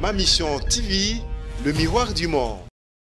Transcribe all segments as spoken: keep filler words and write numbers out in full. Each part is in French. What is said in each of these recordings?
Ma Mission T V, le miroir du monde.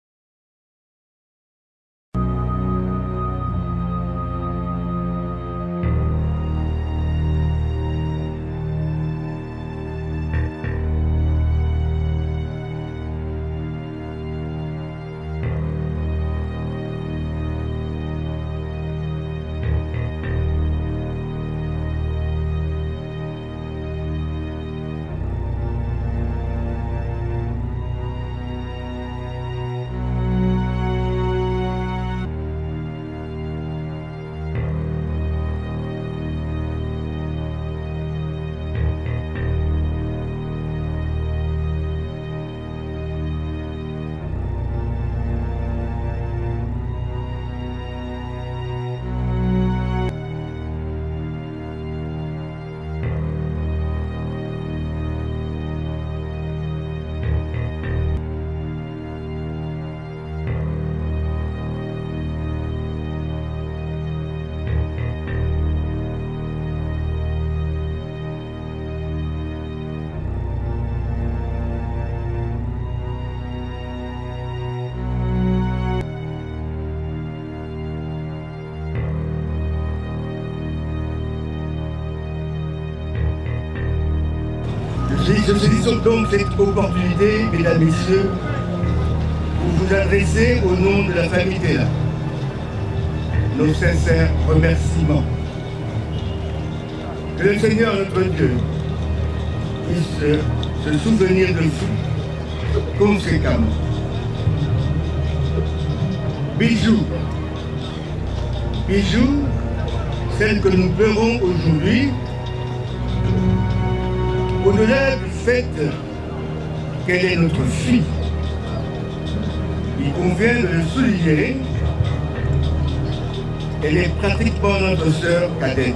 Je saisis donc cette opportunité, mesdames, messieurs, pour vous adresser au nom de la famille Tella nos sincères remerciements. Que le Seigneur notre Dieu puisse se souvenir de vous conséquemment. Bijoux, bijoux, celle que nous pleurons aujourd'hui, au-delà du fait qu'elle est notre fille, il convient de le souligner, elle est pratiquement notre sœur cadette.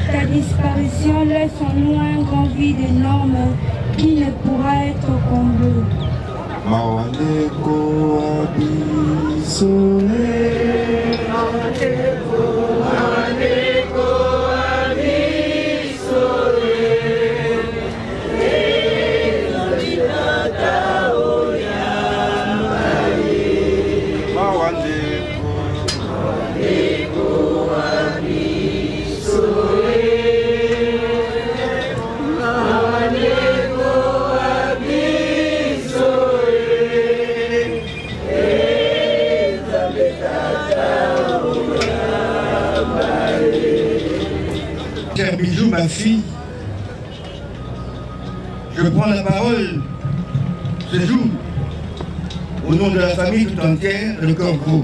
Ta disparition laisse en nous un grand vide énorme qui ne pourra être comblé. Mawaneko abisole, Mawaneko abisole, Elabitata oyambaye. Mawaneko abisole, Mawaneko Cher Bijou, ma fille, je prends la parole ce jour au nom de la famille tout entière, le cœur gros.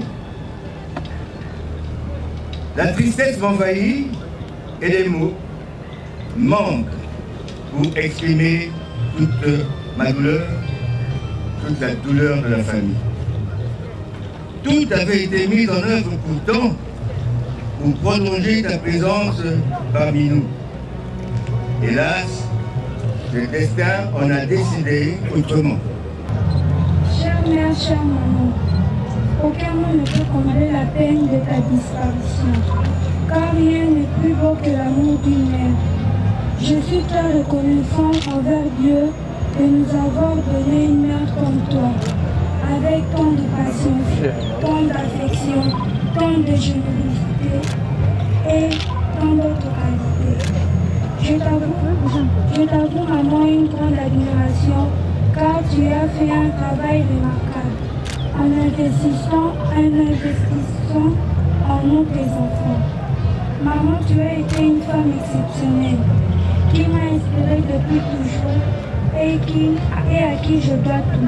La tristesse m'envahit et les mots manquent pour exprimer toute ma douleur, toute la douleur de la famille. Tout avait été mis en œuvre pourtant pour prolonger ta présence parmi nous. Hélas, le destin en a décidé autrement. Chère mère, chère maman, aucun mot ne peut combler la peine de ta disparition, car rien n'est plus beau que l'amour d'une mère. Je suis très reconnaissant envers Dieu de nous avoir donné une mère comme toi, avec tant de patience, tant d'affection, tant de générosité et tant d'autres qualités. Je t'avoue, je t'avoue, maman, une grande admiration, car tu as fait un travail remarquable en investissant, en investissant en nous, tes enfants. Maman, tu as été une femme exceptionnelle qui m'a inspirée depuis toujours et, qui, et à qui je dois tout.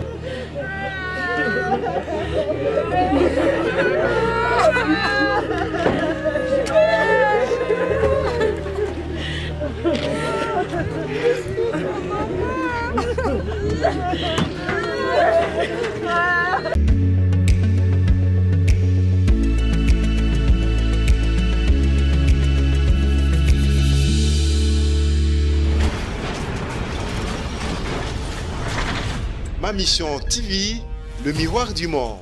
Ma mission T V, le miroir du monde.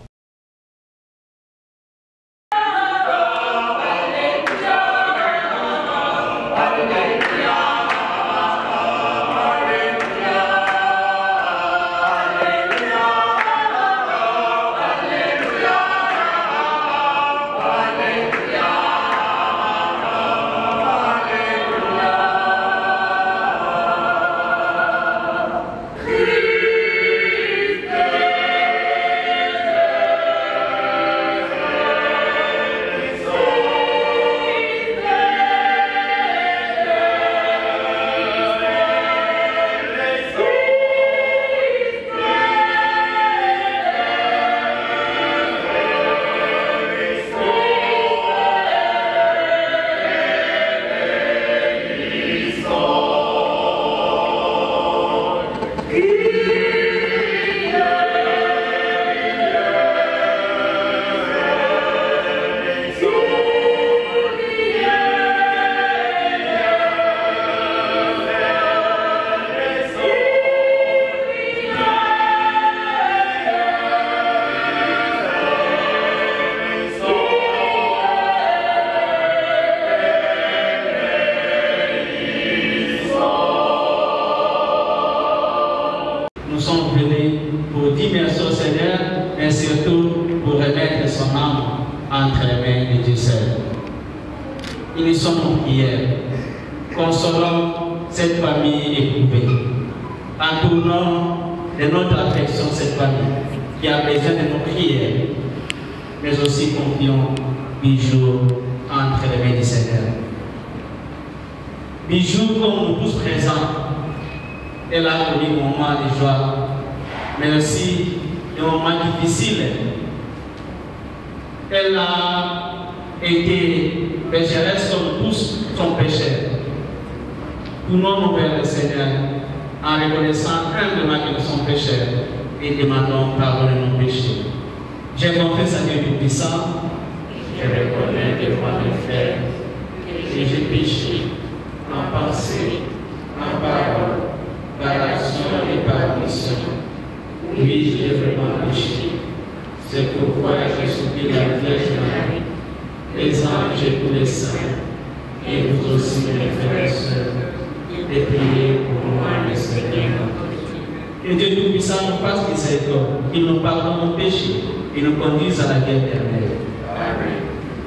entre les mains de Dieu seul. Unissons nos prières, consolons cette famille éprouvée, entourons de notre affection cette famille qui a besoin de nos prières, mais aussi confions Bijou entre les mains du Seigneur. Bijou, comme nous tous présents, elle a connu des moments de joie, mais aussi des moments difficiles. Elle a été pécheresse comme tous sont pécheurs. Tournons vers le Seigneur en reconnaissant humblement que nous sommes pécheurs et demandons pardon de nos péchés. Je confesse à Dieu Tout-Puissant, je reconnais devant mes frères que et j'ai péché, en pensée, en parole, par action et par omission. Oui, j'ai vraiment péché. C'est pourquoi je supplie la Vierge Marie, les anges et tous les saints, et vous aussi, mes frères et sœurs, et priez pour moi, le Seigneur. Que Dieu Tout-Puissant nous fasse miséricorde, qu'il nous pardonne nos péchés et nous conduise à la vie éternelle. Amen.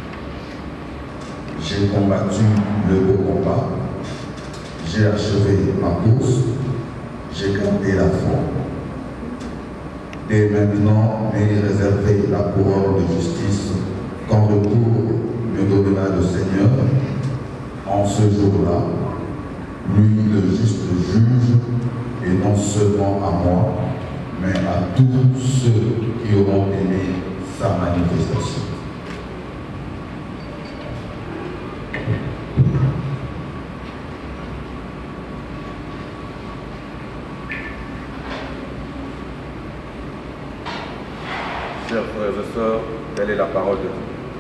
J'ai combattu le beau combat, j'ai achevé ma course, j'ai gardé la foi. Et maintenant, m'est réservé la couronne de justice qu'en retour me donnera le Seigneur. En ce jour-là, lui le juste juge, et non seulement à moi, mais à tous ceux qui auront aimé sa manifestation. Chers frères et sœurs, telle est la parole de Dieu.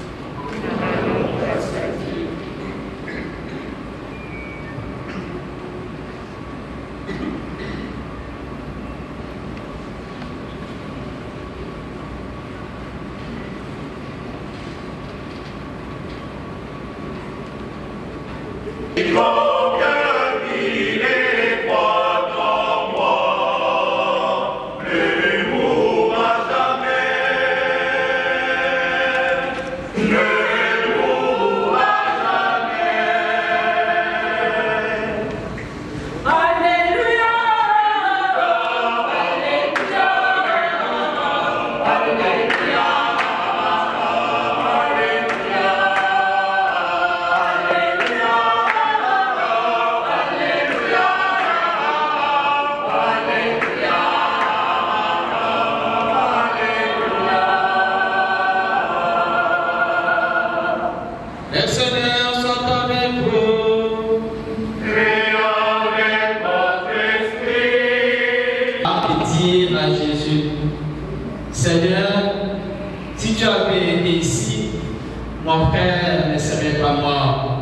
Mon frère ne serait pas mort.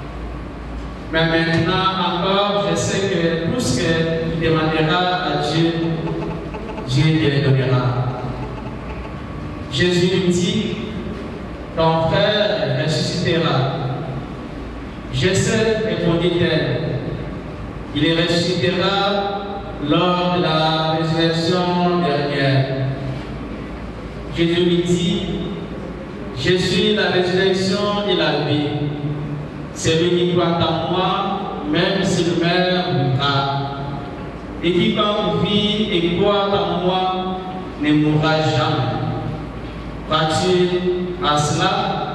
Mais maintenant encore, je sais que tout ce qu'il demandera à Dieu, Dieu lui donnera. Jésus lui dit, ton frère ressuscitera. Je sais, répondit-elle, il ressuscitera lors de la résurrection dernière. Jésus lui dit, je suis la résurrection et la vie. Celui qui croit en moi, même s'il meurt, vivra. Et quiconque vit et croit en moi ne mourra jamais. Crois-tu à cela?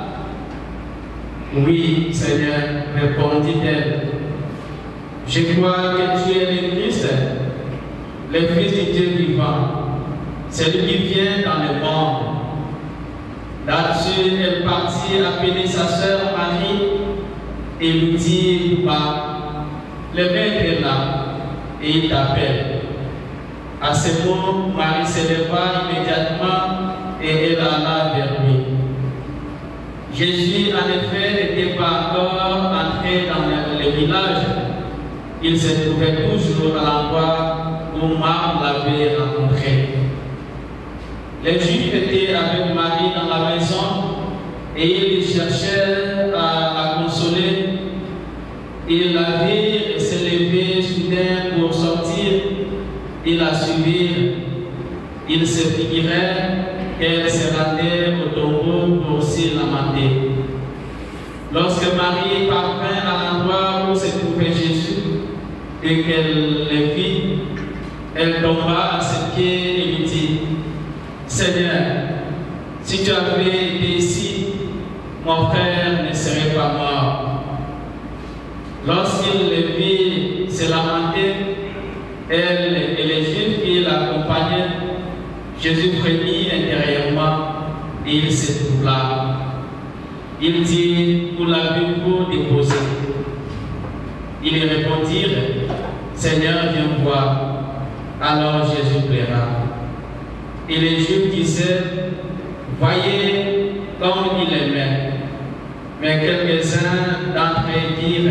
Oui, Seigneur, répondit-elle. Je crois que tu es le Christ, le Fils du Dieu vivant, celui qui vient dans le monde. Là-dessus, elle partit appeler sa sœur Marie et lui dit, bah, le maître est là et il t'appelle. À ce mot, Marie se leva immédiatement et elle alla vers lui. Jésus, en effet, n'était pas encore entré dans le, le village. Il se trouvait toujours à l'endroit où Marthe l'avait rencontré. Les Juifs étaient avec Marie dans la maison et ils cherchaient à la consoler. Ils la virent et se lever soudain pour sortir. Ils la suivirent. Ils se figuraient qu'elle se rendait au tombeau pour s'y lamenter. Lorsque Marie parvint à l'endroit où se trouvait Jésus et qu'elle le vit, elle tomba à ses pieds et lui dit, Seigneur, si tu avais été ici, mon frère ne serait pas mort. Lorsqu'il le vit se lamenter, elle et les Juifs qui l'accompagnaient, Jésus frémit intérieurement et il se troubla. Il dit, où l'avez-vous déposé? Ils répondirent, Seigneur, viens voir. Alors Jésus pleura. Et les Juifs disaient, voyez comme il aimait. mais quelques-uns d'entre eux dirent,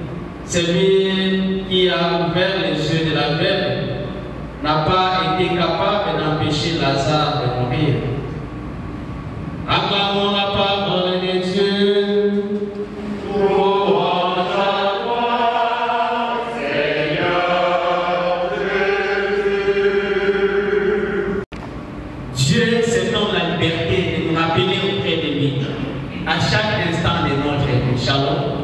celui qui a ouvert les yeux de la veuve n'a pas été capable d'empêcher Lazare de mourir. Acclamons la parole de Dieu. Louange à toi, Seigneur Jésus. Dieu se donne la liberté de nous rappeler auprès de lui à chaque instant de notre vie. Shalom.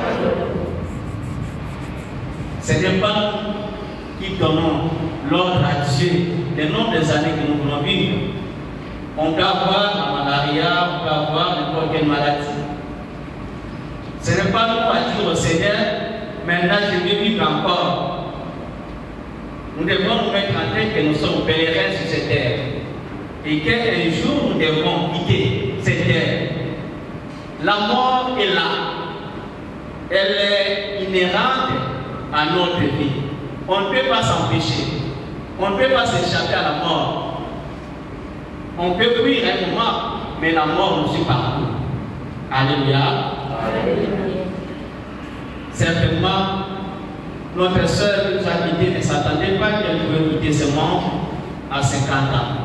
Ce n'est pas nous qui donnons l'ordre à Dieu le nombre des années que nous voulons vivre. On peut avoir la malaria, on peut avoir n'importe quelle maladie. Ce n'est pas nous à dire au Seigneur, maintenant je vais vivre encore. Nous devons nous mettre en tête que nous sommes pèlerins sur cette terre. Et qu'un jour nous devons quitter cette terre. La mort est là. Elle est inhérente à notre vie. On ne peut pas s'empêcher. On ne peut pas s'échapper à la mort. On peut fuir un moment, mais la mort nous suit partout. Alléluia. Alléluia. Certainement, notre sœur qui nous a quittés ne s'attendait pas qu'elle pouvait quitter ce monde à cinquante ans.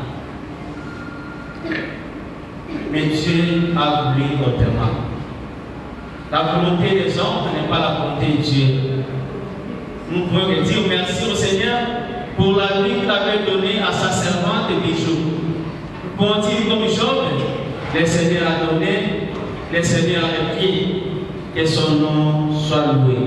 Mais Dieu a voulu autrement. La volonté des hommes n'est pas la volonté de Dieu. Nous pouvons dire merci au Seigneur pour la vie qu'il avait donnée à sa servante Bijou. Nous pouvons dire comme Job, le Seigneur a donné, le Seigneur a pris, que son nom soit loué.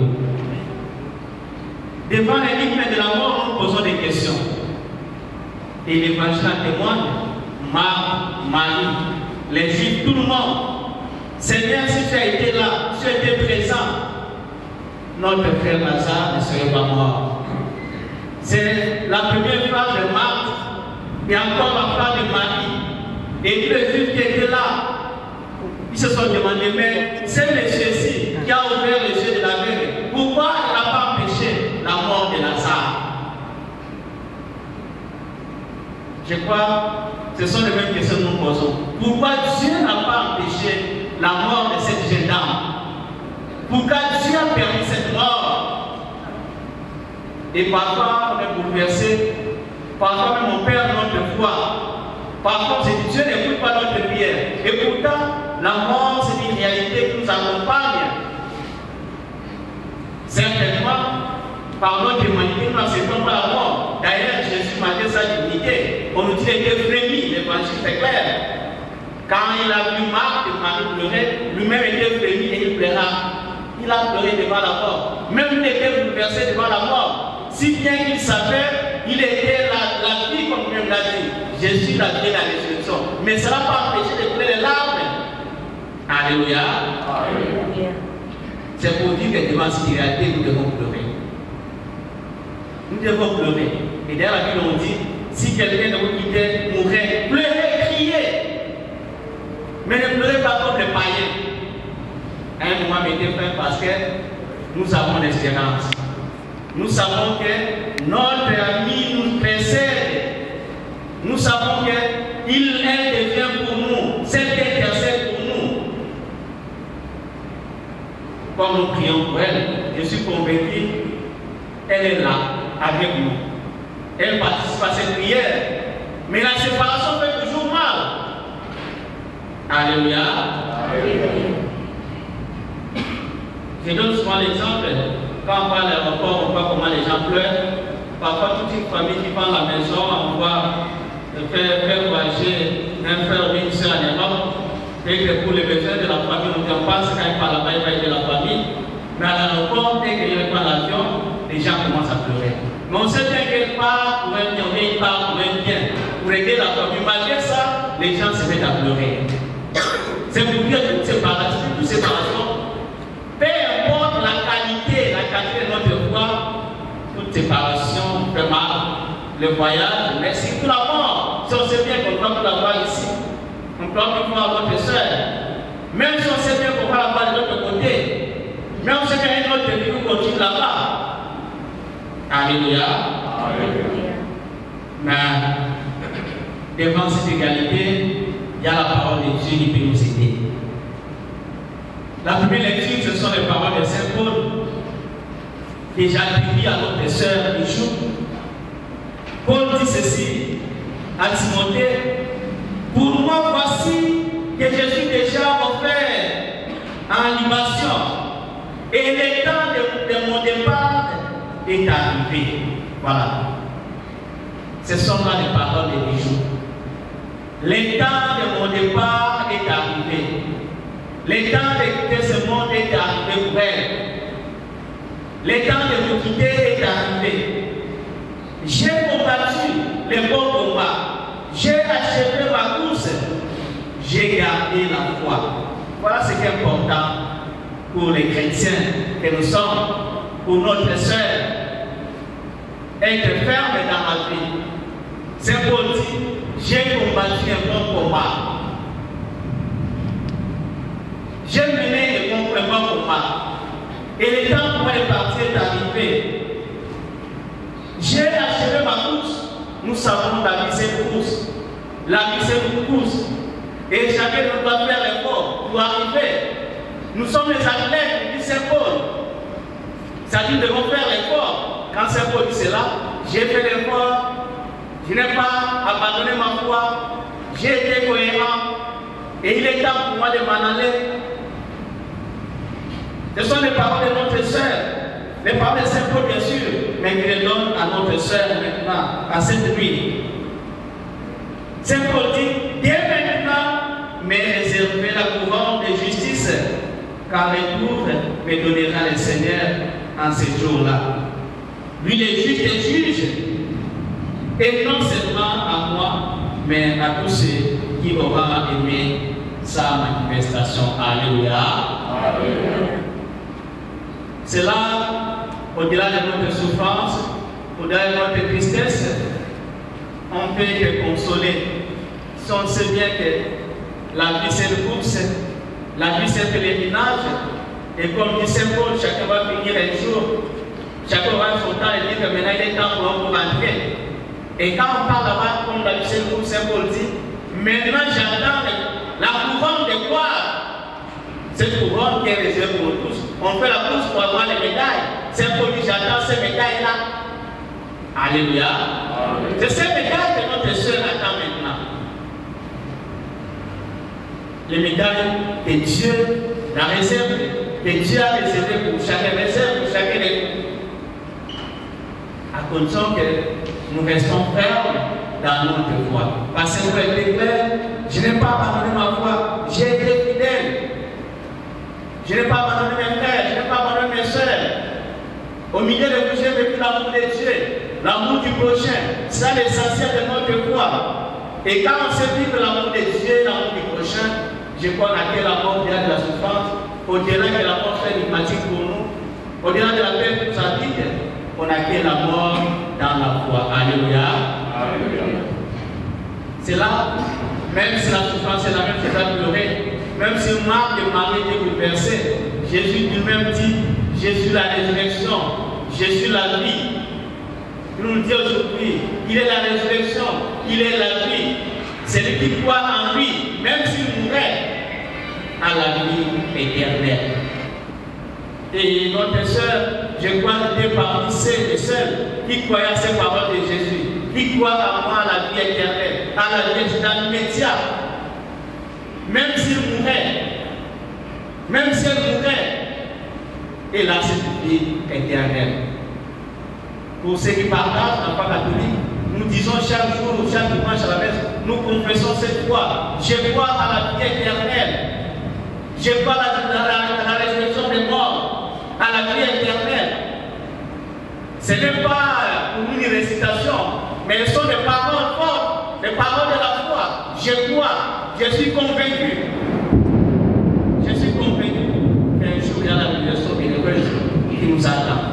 Devant l'énigme de la mort, nous posons des questions. Et l'évangile en témoigne, Marc, Marie, les Juifs, tout le monde. Seigneur, si tu as été là, si tu as été présent, notre frère Lazare ne serait pas mort. C'est la première phrase de Marc et encore la phrase de Marie. Et tous les Juifs qui étaient là, ils se sont demandé, mais c'est monsieur-ci qui a ouvert les yeux de la veuve. Pourquoi il n'a pas empêché la mort de Lazare? Je crois que ce sont les mêmes questions que nous posons. Pourquoi Dieu n'a pas empêché la mort de cette jeune dame? Pourquoi Dieu a permis cette mort? Et parfois, on est bouleversé. Parfois, même on perd notre foi. Parfois, on se dit, Dieu n'écoute pas notre prière. Et pourtant, la mort, c'est une réalité qui nous accompagne. Certainement, par notre humanité, nous n'acceptons pas la mort. D'ailleurs, Jésus malgré sa dignité, on nous dit qu'il était frémi, l'évangile c'est clair. Quand il a vu Marc et Marie pleurer, lui-même était frémi et il pleura. Il a pleuré devant la mort. Même il était bouleversé devant la mort. Si bien qu'il savait, il était la, la vie, comme même l'a dit. Jésus l'a dit la résurrection. Mais ça n'a pas empêché de pleurer les larmes. Alléluia. Alléluia. C'est pour dire que devant cette réalité, nous devons pleurer. Nous devons pleurer. Et d'ailleurs, la Bible nous dit, si quelqu'un de vous quittait, mourrait, pleurez, criez. Mais ne pleurez pas comme les païens. À un moment, mettez fin parce que nous avons l'espérance. Nous savons que notre ami nous précède. Nous savons qu'il devient pour nous, celle qui intercède pour nous. Quand nous prions pour elle, je suis convaincu, elle est là avec nous. Elle participe à cette prière. Mais la séparation fait toujours mal. Alléluia. Alléluia. Je donne souvent l'exemple, quand on va à l'aéroport, on voit comment les gens pleurent. Parfois, toute une famille qui va à la maison, on va faire, faire voyager un frère ou une soeur en Europe. Et que pour les besoins de la famille, on ne pense quand il va là-bas, il va aider la famille. Mais à l'aéroport, dès qu'il prend l'avion, les gens commencent à pleurer. Mais on sait bien qu'elle part pour un bien, il part pour un bien, pour aider la famille. Malgré ça, les gens se mettent à pleurer. C'est pour dire que toute séparation, toute séparation, peu importe la qualité, la qualité de notre foi, toute séparation fait mal. Le voyage, mais c'est tout la mort. Si on sait bien qu'on doit la voir ici, on doit voir notre soeur. Même si on sait bien qu'on va la voir de l'autre côté, même si on sait bien que notre vie continue là-bas. Alléluia. Alléluia. Mais devant cette égalité, il y a la parole de Dieu qui peut nous aider. La première lecture, ce sont les paroles de Saint Paul, déjà attribuées à notre sœur Bijou. Paul dit ceci à Timothée: pour moi, voici que je suis déjà offert en libation, et le temps de, de mon départ est arrivé. Voilà. Ce sont là les paroles de Bijou. Le temps de mon départ est arrivé. Le temps de quitter ce monde est arrivé pour elle. Le temps de vous quitter est arrivé. J'ai combattu le bon combat. J'ai achevé ma course. J'ai gardé la foi. Voilà ce qui est important pour les chrétiens que nous sommes, pour notre sœur. Être ferme dans la vie. Saint Paul dit: j'ai combattu un bon combat. J'ai mené un bon combat. Et le temps pour les partir est arrivé. J'ai achevé ma course. Nous savons la vie c'est une course. La vie c'est une course. Et chacun nous doit faire l'effort pour arriver. Nous sommes les athlètes, dit Saint Paul. Ça dit nous devons faire l'effort. Quand Saint Paul dit cela, j'ai fait l'effort. Je n'ai pas abandonné ma foi. J'ai été cohérent. Et il est temps pour moi de m'en aller. Ce sont les paroles de notre sœur. Les paroles de Saint Paul, bien sûr, mais qui les donne à notre sœur maintenant, à cette nuit. Saint Paul dit: dès maintenant, mais réservez la couronne de justice, car les tours me donnera le Seigneur en ces jours-là. Lui, le juge des juges, et non seulement à moi, mais à tous ceux qui auront aimé sa manifestation. Alléluia. Alléluia. C'est là, au-delà de notre souffrance, au-delà de notre tristesse, on peut que consoler. Si on sait bien que la vie c'est une course, la vie c'est un pèlerinage, et comme dit Saint Paul, chacun va finir un jour, chacun va son temps et dire que maintenant il est temps pour nous rentrer. Et quand on parle là-bas, comme la vie c'est une course, Saint Paul dit: maintenant j'attends la couronne de gloire. Cette couronne qui est réservée pour tous. On fait la course pour avoir les médailles. Saint Paul dit: j'attends ces médailles-là. Alléluia. C'est ces médailles que notre sœur attend maintenant. Les médailles que Dieu a réservées, que Dieu a réservées pour chacun, réserve pour chacun de nous. À condition que nous restons fermes dans notre foi. Parce que vous êtes clair, je n'ai pas abandonné ma foi, j'ai été fidèle. Je n'ai pas abandonné mes frères, je n'ai pas abandonné mes soeurs. Au milieu de vous, j'ai vécu l'amour de Dieu, l'amour du prochain. C'est ça l'essentiel de notre foi. Et quand on sait vivre l'amour de Dieu, l'amour du prochain, je crois qu'on a que la mort au-delà de la souffrance, au-delà de la mort très énigmatique pour nous, au-delà de la paix pour sa vie, on a que la mort dans la foi. Alléluia. Alléluia. C'est là, même si la souffrance est la même, c'est à pleurer. Même si Marc et Marie étaient bouleversés, Jésus lui-même dit: je suis la résurrection, je suis la vie. Il nous dit aujourd'hui: il est la résurrection, il est la vie. C'est lui qui croit en lui, même s'il mourait, à la vie éternelle. Et notre sœur, je crois, était parmi celles et celles qui croyaient à ces paroles de Jésus, qui croient à moi, à la vie éternelle, à la vie dans l'immédiat. Même s'il mourait, même si elle mourait, et là c'est une vie éternelle. Pour ceux qui partagent la foi catholique, nous disons chaque jour, chaque dimanche à la messe, nous confessons cette foi. Je crois à la vie éternelle. Je crois à la, à la, à la résurrection des morts, à la vie éternelle. Ce n'est pas pour nous une récitation, mais ce sont des paroles fortes, des paroles de la foi. Je crois. Je suis convaincu, je suis convaincu qu'un jour il y a la révélation bienheureuse qui nous attend.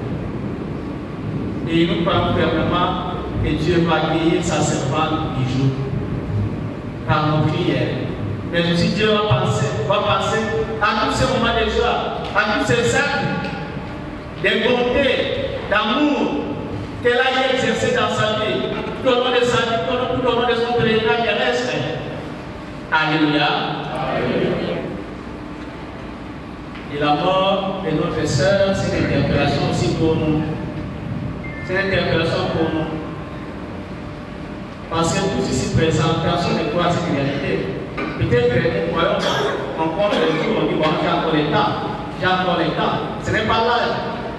Et nous croyons fermement que Dieu va guérir sa servante du jour par nos prières. Mais aussi Dieu va penser, va penser à tous ces moments de joie, à tous ces actes de bonté, d'amour qu'elle a exercé dans sa vie, tout au long de sa vie, tout au long de son pèlerinage terrestre. Alléluia. Alléluia. Et la mort de notre sœur, c'est une interpellation aussi pour nous. C'est une interpellation pour nous. Parce que tous ici présents, personne ne croit à cette vérité. Peut-être que nous croyons qu'on compte les jours, on dit bon, j'ai encore le temps, j'ai encore le temps. Ce n'est pas l'âge.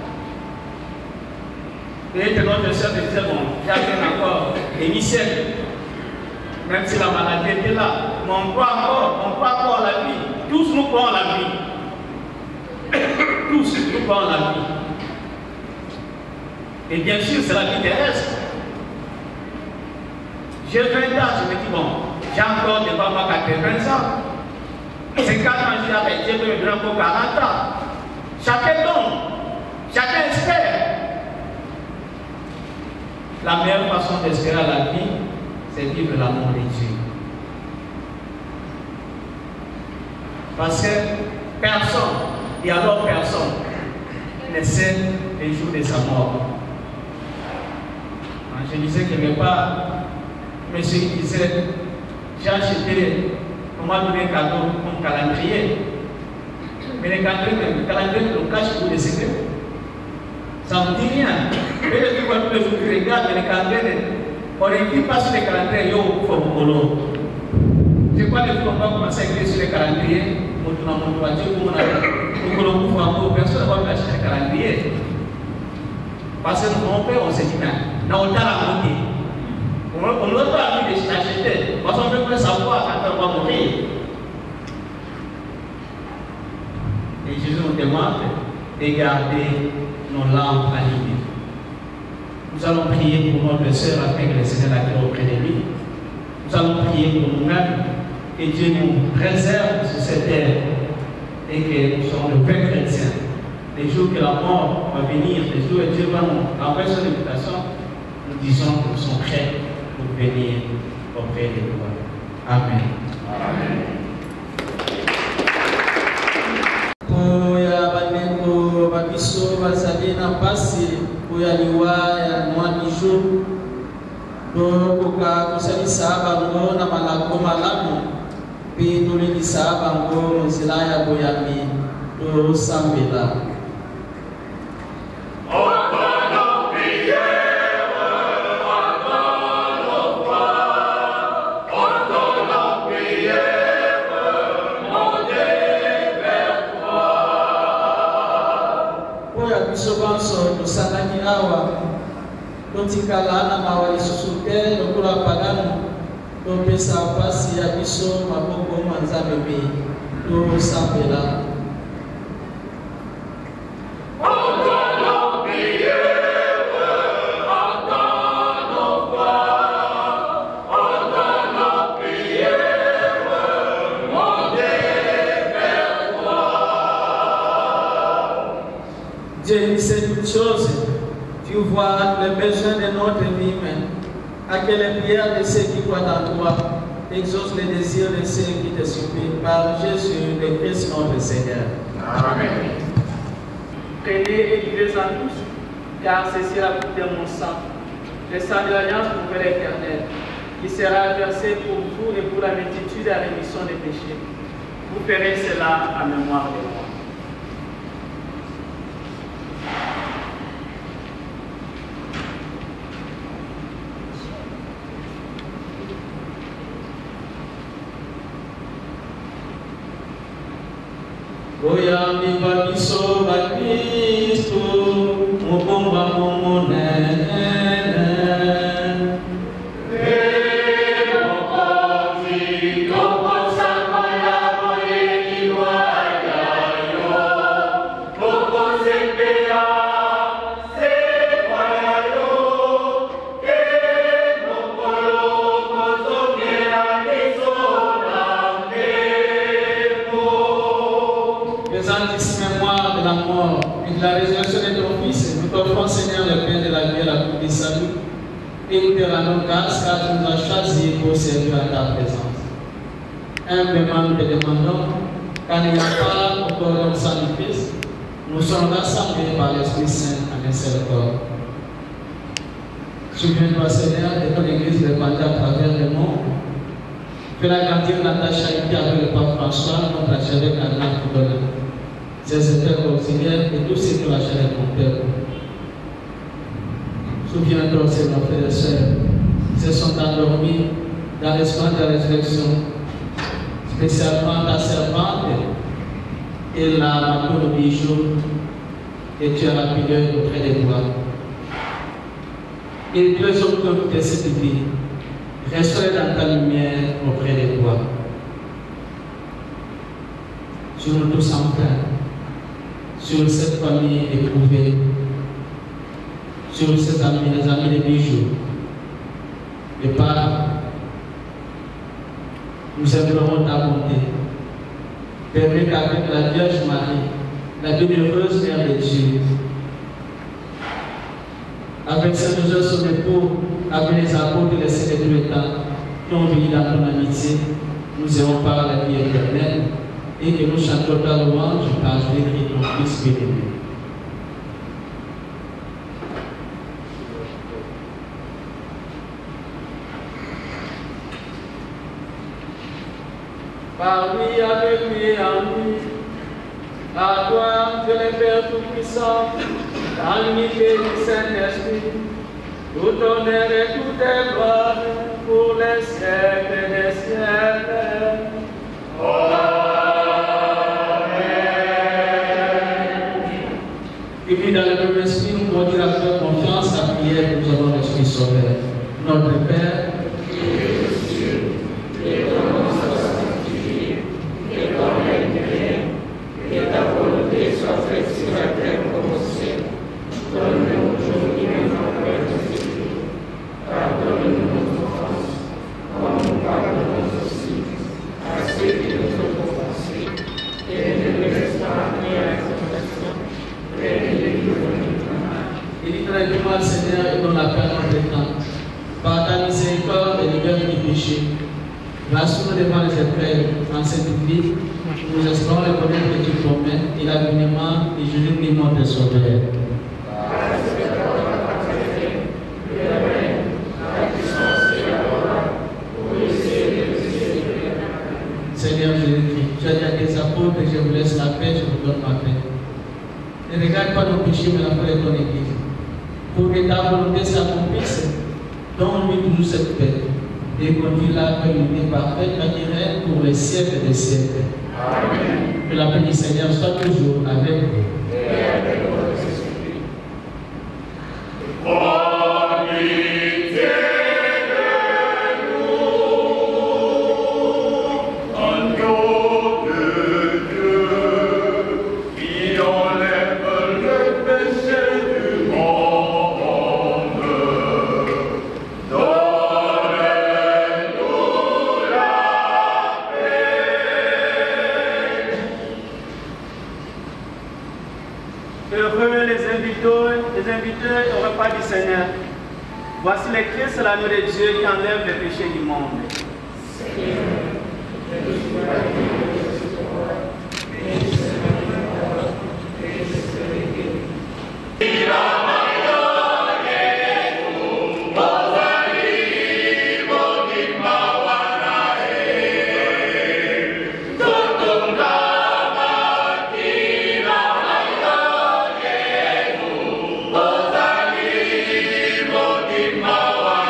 Peut-être que notre sœur me disait bon, j'ai encore des siècles. Même si la maladie était là, mais on croit encore, on croit encore à la vie. Tous nous croyons à la vie. Tous nous croyons à la vie. Et bien sûr, c'est la vie terrestre. J'ai vingt ans, je me dis bon, j'ai encore devant moi quatre-vingts ans. C'est quatre ans, j'ai arrêté de me donner encore quarante ans. Chacun donne, chacun espère. La meilleure façon d'espérer la vie, c'est vivre l'amour de Dieu. Parce que personne, et alors personne, ne sait les jours de sa mort. Je disais quelque part, monsieur qui disait, j'ai acheté, on m'a donné un cadeau comme calendrier. Mais le calendrier, le calendrier le cache pour les secrets. Ça ne me dit rien. Mais le truc, tous les jours, je regarde le calendrier, on n'écrit pas sur le calendrier, yo, Formolo. Je crois que on va commencer à écrire sur le calendrier, on a mon voiture, on a mon personne ne va acheter le calendrier. Parce que nous, on s'est dit, non, on a la moitié. On ne doit pas envie de l'acheter. Parce qu'on veut savoir quand on va mourir. Et Jésus nous demande de garder nos lampes allumées. Nous allons prier pour notre sœur afin que le Seigneur l'accueille auprès de lui. Nous allons prier pour nous-mêmes, que Dieu nous préserve sur cette terre et que nous soyons de vrais chrétiens. Les jours que la mort va venir, les jours où Dieu va nous envoyer son invitation, nous disons que nous sommes prêts pour venir auprès de toi. Amen. Amen. Oya baneko babiso bazali na pasi oya liwa ya mwa bijo tokoka kosalisa bango na malako malamu mpe tolelisa bango nzela ya boyami tosambela. Tosalaki awa totikala na mawa lisusu te lokola pagano topesa pasi ya biso maboko ma Nzambe mpe tosambela. Dieu sait toutes choses. Tu vois les besoins de notre vie, mais à que les prières de ceux qui croient en toi exaucent les désirs de ceux qui te supplient par Jésus le Christ notre Seigneur. Amen. Prenez et vivez-en tous, car ceci est la coupe de mon sang, le sang de l'alliance pour l'éternel, qui sera versé pour vous et pour la multitude à la rémission des péchés. Vous ferez cela en mémoire de moi. Oyambi babiso ba Kristo mobomba momonene. La résurrection de ton Fils, nous t'offrons, Seigneur, le Père de la vie et la coupe du salut, et nous te rendons grâce car tu nous as choisis pour servir à ta présence. Humblement, nous te demandons, car il n'y a pas encore un sacrifice, nous sommes rassemblés par l'Esprit Saint en un seul corps. Souviens-toi, Seigneur, de ton Église répandue à travers le monde. Fais-la grandir dans ta charité avec le pape François, notre archevêque en âme pour donner. ses évêques auxiliaires et tous ceux qui ont la chair de mon peuple. Souviens-toi, Seigneur, frères et sœurs, qui se sont endormis dans l'espoir de la résurrection, spécialement ta servante et la marteau de bijoux que tu as lapidé auprès de toi. Et deux autres de cette vie, resterai dans ta lumière auprès de toi. Sur nous tous enfin, sur cette famille éprouvée, sur ces amis, les amis de bijoux, et par nous aimerons ta bonté. Permets qu'avec la Vierge Marie, la bienheureuse Mère de Dieu, avec Saint Joseph son époux, avec les apôtres et les saints de tous les temps, qui ont vécu dans ton amitié, nous ayons par la vie éternelle, et que nous chantons ta louange par Jésus-Christ, ton Fils bien-aimé. Par lui, avec lui et en lui, à toi, Dieu le Père Tout-Puissant, dans l'unité du Saint-Esprit, tout honneur et toute gloire pour les siècles des siècles. Et puis dans le même esprit, nous pouvons dire à faire confiance à la prière que nous avons l'Esprit Sauveur. Notre Père, Seigneur, et donne la paix à notre temps. Par ta miséricorde et libère du péché. Rassure-nous devant les épreuves en cette vie. Nous espérons le bonheur que tu promets et l'avenir et Jésus-Christ notre Sauveur. Seigneur Jésus-Christ, tu as dit à tes apôtres que je vous laisse la paix, je vous donne ma paix. Ne regarde pas nos péchés, mais la paix de ton Église. Pour que ta volonté s'accomplisse, donne-lui toujours cette paix et conduis-la vers l'unité parfaite et règne pour les siècles des siècles. Amen. Que la paix du Seigneur soit toujours avec vous. Et avec votre esprit. Seigneur, voici le Christ, l'agneau de Dieu qui enlève les péchés du monde.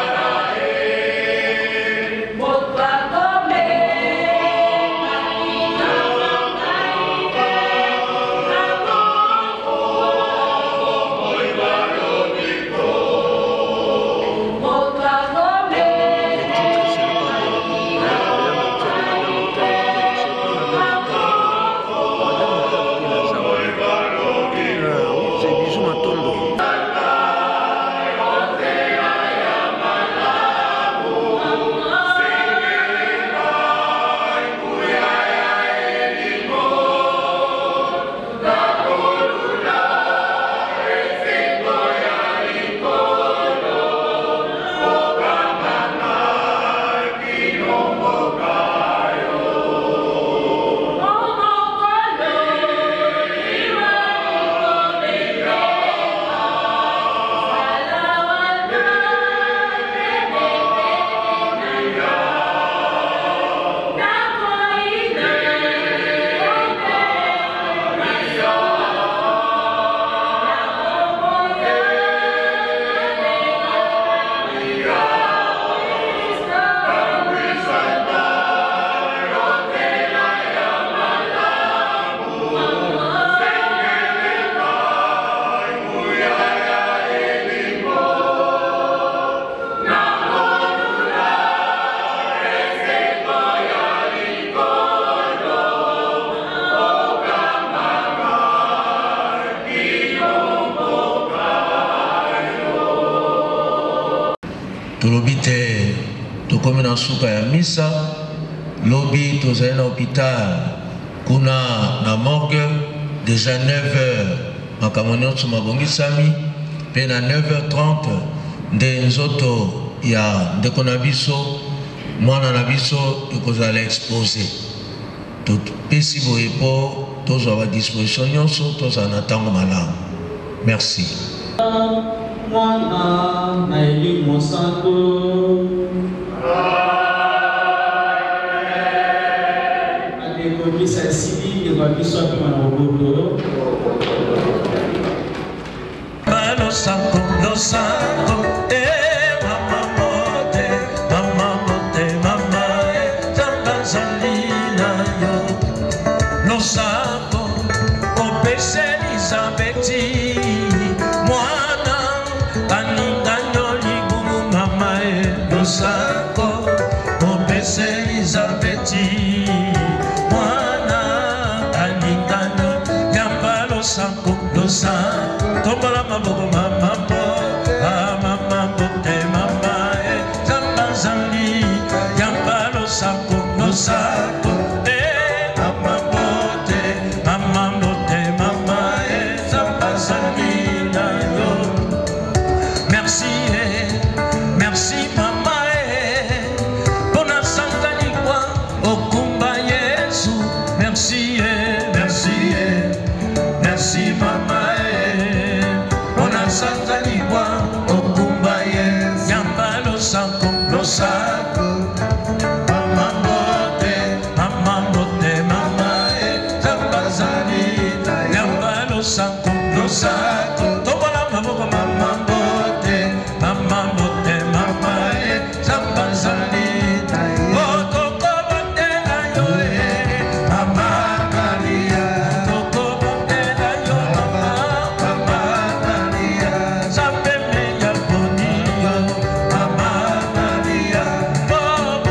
Bye. Tulobite, tu comme dans souka ya misa, lobby, tu es dans l'hôpital, kuna na morgue, déjà neuf heures, ma camoniote sur ma bongi sami, puis à neuf heures trente, des autres, il y a des conabiso, moi dans la biso, et que vous allez exposer. Tout péci pour tous à disposition, tous en attendant malade. Merci. Mwana na eli mosango adeko bisa sili eba biso apema na oboto Lo santo, lo santo, eh mama mote, mama mote, mama eh tamba zalina yo. Lo santo, o pese Elizabeti. Sako, o pese Elizabeti, mwana alingano, yamba lo sako, lo sako, tombola maboko mamambo, ah mamambo te mama e, tamba zali, yamba lo sako, lo sako, eh mamambo te, mamambo te mama e, tamba zali na yo. Merci eh, merci mama. Merci, merci, merci mama eh. Ona santa liwa okumbaye. Yamba lo sanko, lo sanko. Mama mote, mama mote, mama eh. Yamba zali, yamba lo sanko, lo sanko. Tobola maboko mama mote, mama mote, mama eh. Yamba zali. Mama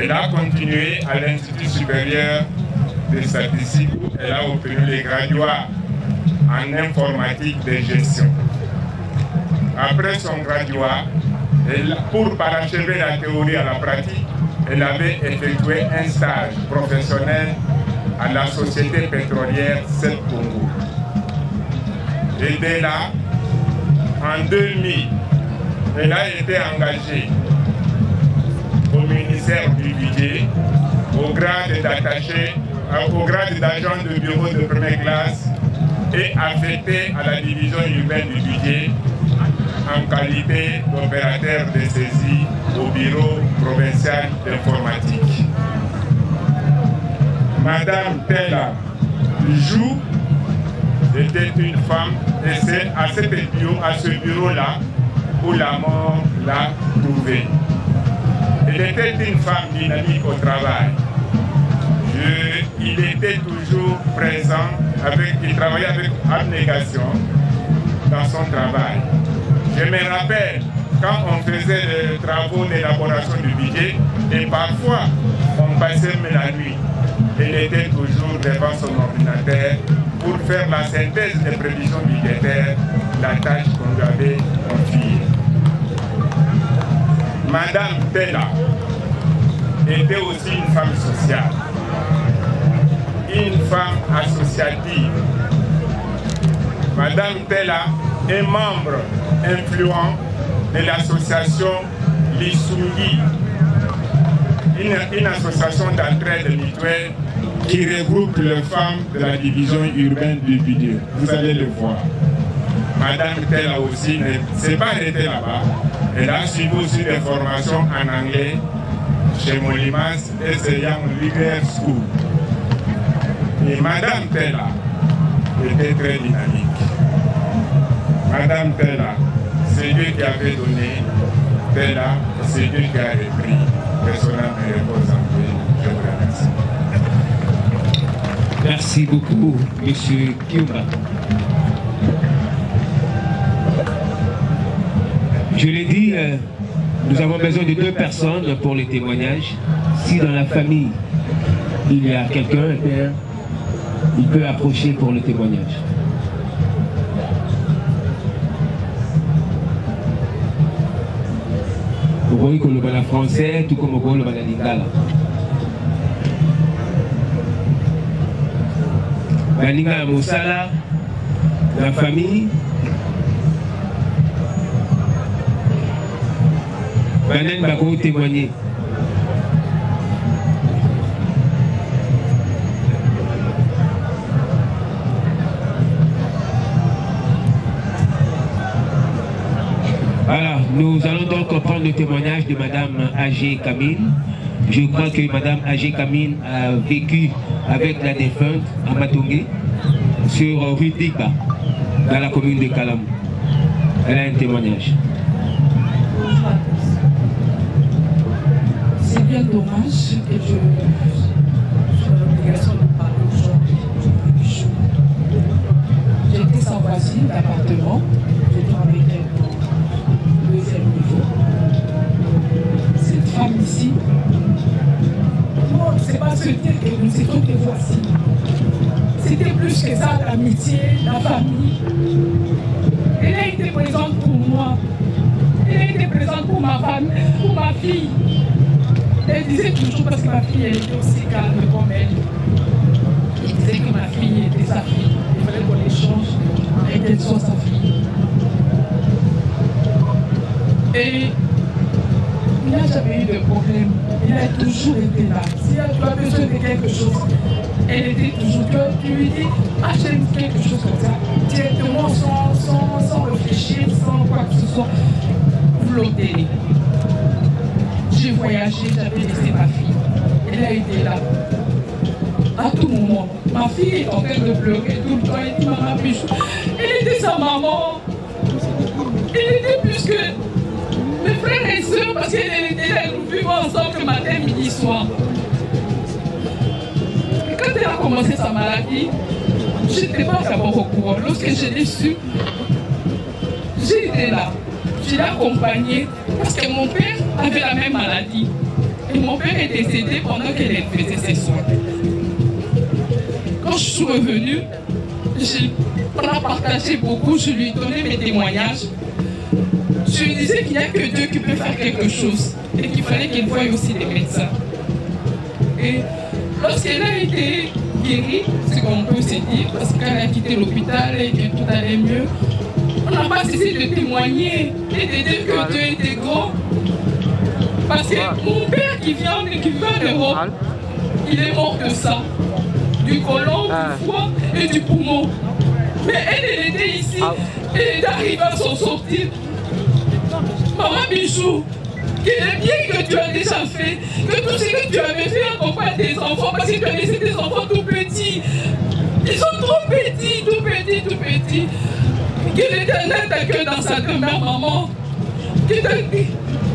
Elle a continué à l'Institut supérieur de statistique où elle a obtenu les graduats en informatique de gestion. Après son graduat, elle, pour parachever la théorie à la pratique, elle avait effectué un stage professionnel à la société pétrolière Sep Congo. Et dès là, en deux mille, elle a été engagée au ministère du Budget, au grade d'attaché, au grade d'agent de bureau de première classe et affectée à la division urbaine du Budget en qualité d'opérateur de saisie au bureau provincial d'informatique. Madame Tella Jou était une femme et c'est à, à ce bureau-là où la mort l'a trouvée. Elle était une femme dynamique au travail. Je, il était toujours présent, avec, il travaillait avec abnégation dans son travail. Je me rappelle quand on faisait les travaux d'élaboration du budget et parfois on passait même la nuit. Elle était toujours devant son ordinateur pour faire la synthèse des prévisions budgétaires, la tâche qu'on lui avait confiée. Madame Tella était aussi une femme sociale, une femme associative. Madame Tella est membre influent de l'association Lissungi, une, une association d'entraide mutuelle qui regroupe les femmes de la division urbaine du Budget. Vous allez le voir. Madame Tella aussi ne s'est pas arrêtée là-bas. Elle a suivi aussi des formations en anglais chez Molimas et c'est Young Leader School. Et Madame Tella était très dynamique. Madame Tella, c'est Dieu qui avait donné Tella, c'est Dieu qui a repris. Personnellement, me repose en paix. Je vous remercie. Merci beaucoup, Monsieur Kiumba. Je l'ai dit, euh, nous avons besoin de deux personnes pour les témoignages. Si dans la famille, il y a quelqu'un, un père, il peut approcher pour le témoignage. Vous voyez que le bala français, tout comme le bala lingala. Balinga Moussala, la famille, Banen Bako témoigner. Voilà, nous allons donc prendre le témoignage de Madame Agé Kamine. Je crois que Madame Agé Kamine a vécu avec la défunte à Matongé sur rue Dika, dans la commune de Kalamou. Elle a un témoignage. Bonjour à tous. C'est bien dommage que je sois l'obligation de parler aujourd'hui du show. J'étais sa voisine d'appartement. Je travaillais au deuxième niveau. Cette femme ici, moi, c'est pas se dire que nous étions des voisines. C'était plus que ça, l'amitié, la famille. Elle a été présente pour moi. Elle a été présente pour ma femme, pour ma fille. Elle disait toujours, parce que ma fille elle était aussi calme comme elle. Elle disait que ma fille était sa fille. Il fallait qu'on échange et qu'elle soit sa fille. Et il n'a jamais eu de problème. Il a toujours été là. Si tu as besoin de quelque chose, elle était toujours là. Tu lui dis, achète quelque chose comme ça, directement, sans, sans, sans réfléchir, sans quoi que ce soit. Flotter. J'ai voyagé, j'avais laissé ma fille. Elle a été là. À tout moment. Ma fille est en train de pleurer tout le temps. Elle dit, maman, plus. Elle était sa maman. Elle était plus que mes frères et sœurs, parce qu'elle était là, nous vivons ensemble matin, midi, soir. Et quand elle a commencé sa maladie, je n'étais pas d'abord au courant. Lorsque je l'ai su, j'ai été là. Je l'ai accompagnée parce que mon père avait la même maladie. Et mon père est décédé pendant qu'elle faisait ses soins. Quand je suis revenue, on a partagé beaucoup, je lui donnais mes témoignages. Je lui disais qu'il n'y a que Dieu qui peut faire quelque chose et qu'il fallait qu'elle voie aussi des médecins. Et lorsqu'elle a été guérie, c'est qu'on peut se dire, parce qu'elle a quitté l'hôpital et que tout allait mieux, on n'a pas cessé de témoigner et de dire que Dieu était grand. Parce que mon père qui vient, qui vient en Europe, il est mort de ça, du côlon, du foie et du poumon. Mais elle, elle était ici, elle est arrivée à s'en sortir. Maman Bichou, qu'il est bien que tu as déjà fait, que tout ce que tu avais fait accompagne tes enfants, parce que tu as laissé tes enfants tout petits. Ils sont trop petits, tout petits, tout petits. Qu'il l'Éternel t'accueille dans sa demeure, maman. Qu'il t'accueille.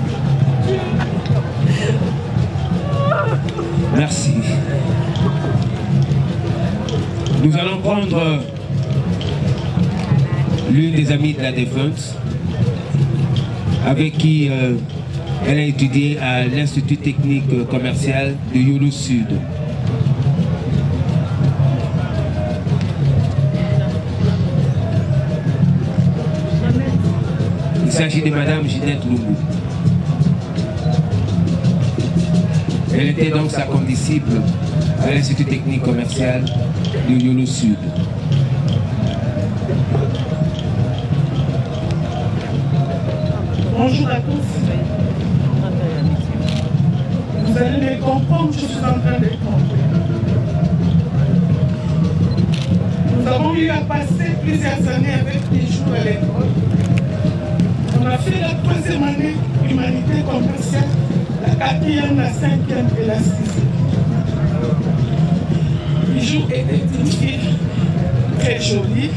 Merci. Nous allons prendre l'une des amies de la défunte, avec qui euh, elle a étudié à l'Institut technique commercial de Yolo Sud. Il s'agit de Madame Ginette Lumbu. Elle était donc sa condisciple à l'Institut technique commercial de Yolo Sud. Bonjour à tous. Vous allez les comprendre, je suis en train de comprendre. Nous avons eu à passer plusieurs années avec des jours à l'école. On a fait la troisième année humanité commerciale, la quatrième, la cinquième et la sixième. Bijou était une fille très jolie,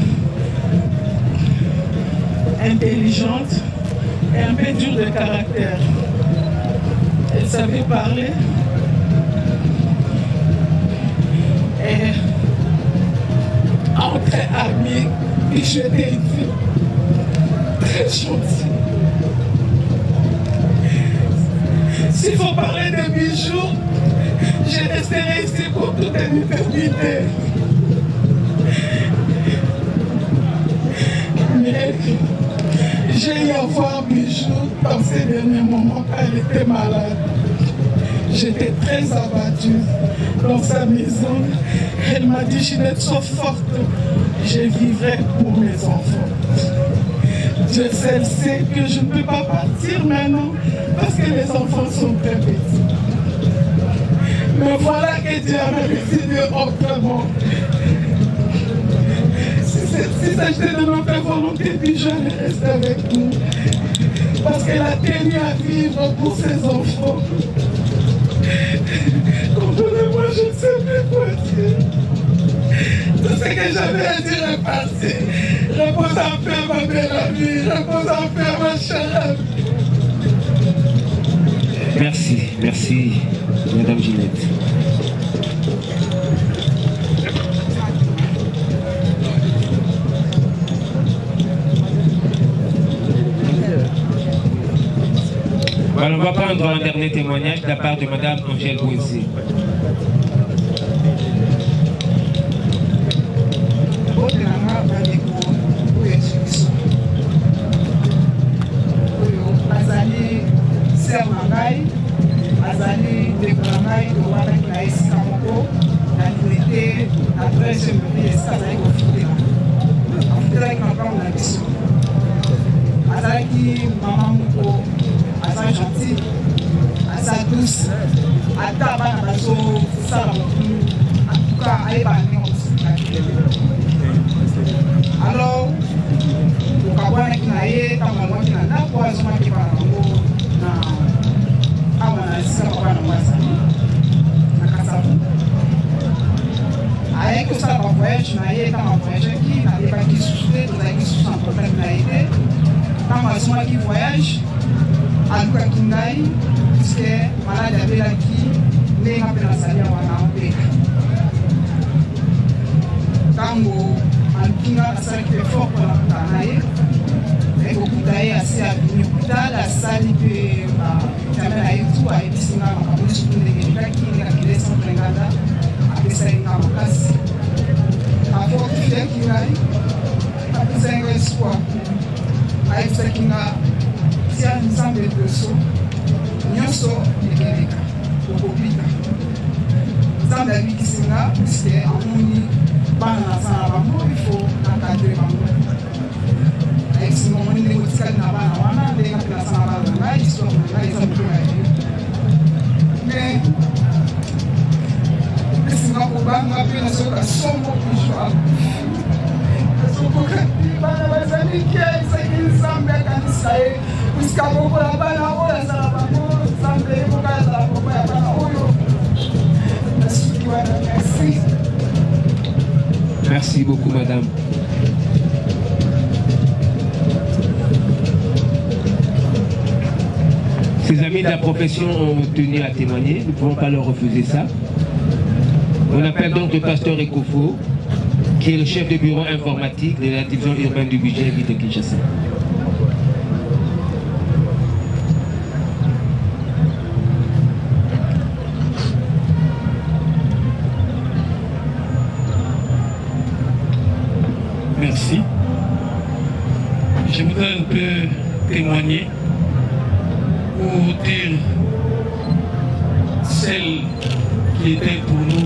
intelligente et un peu dure de caractère. Elle savait parler et entre amis, Bijou était une fille très gentille. S'il faut parler de Bijou, je resterai ici pour toute une éternité. Mais j'ai eu à voir Bijou dans ces derniers moments quand elle était malade. J'étais très abattue dans sa maison. Elle m'a dit, Ginette, sois forte, je vivrai pour mes enfants. Dieu seul sait que je ne peux pas partir maintenant parce que les enfants sont très petits. Mais voilà que Dieu avait décidé autrement. Si ça était de notre volonté, Bijou allait rester avec nous. Parce qu'elle a tenu à vivre pour ses enfants. Comprenez-moi, je ne sais plus quoi dire. Tout ce que j'avais à dire est passé. Repose en paix, ma belle amie. Repose en paix, ma chère amie. Merci, merci, Madame Ginette. Alors, on va prendre un dernier témoignage de la part de Madame Angèle Bouensé. maman moko aza gentil, aza douce, ata bana bazosala mokulu, en tout cas ayeba ndenge alors okabwanaki na ye ntango alongwaki na ndako azomaki bana yango na awa na esika papa nango azali na Kasavu. Ayaki kosala bavoyage na ye ntango avoyageaki nayebaki susu te, tozalaki susu na problème na ye te. Ntango azomaki voyage alukaki ngai puisque malade abelaki ndenge mpe nazali awa na mpe. Ntango aluki nga nasalaki effort mpona kutana na ye ekokuta ye asi abimi hôpital asali mpe examen na ye tu ayebisi nga makambo nyonso lisusu ndekebikaki ngakile centre nganda apesaki nga makasi afortifiaki ngai apesaki nga espoir ayebisaki nga tia nzambe liboso nyonso ekebika okobika nzambe abikisi nga puisque amoni bana naza na bango ifo nakadre bango ayebisi nga omoni ndenge otikali na bana wana ndenge mpe naza na bana na ngai histoire na ngai eza motema ya yo mais esinga kobanga mpe nazoka sombo pijoa azokokati bana bazali ke ezaki nzambe akanisa ye puisque akokola bana oyo azala bango nzambe ekoka azala papa ya bana oyo nasuki wana merci. Merci beaucoup, madame. Ses amis de la profession ont tenu à témoigner, nous ne pouvons pas leur refuser ça. On appelle donc le pasteur Ekofo, qui est le chef de bureau informatique de la division urbaine du budget de Kinshasa. Merci. Je voudrais un peu témoigner pour dire celle qui était pour nous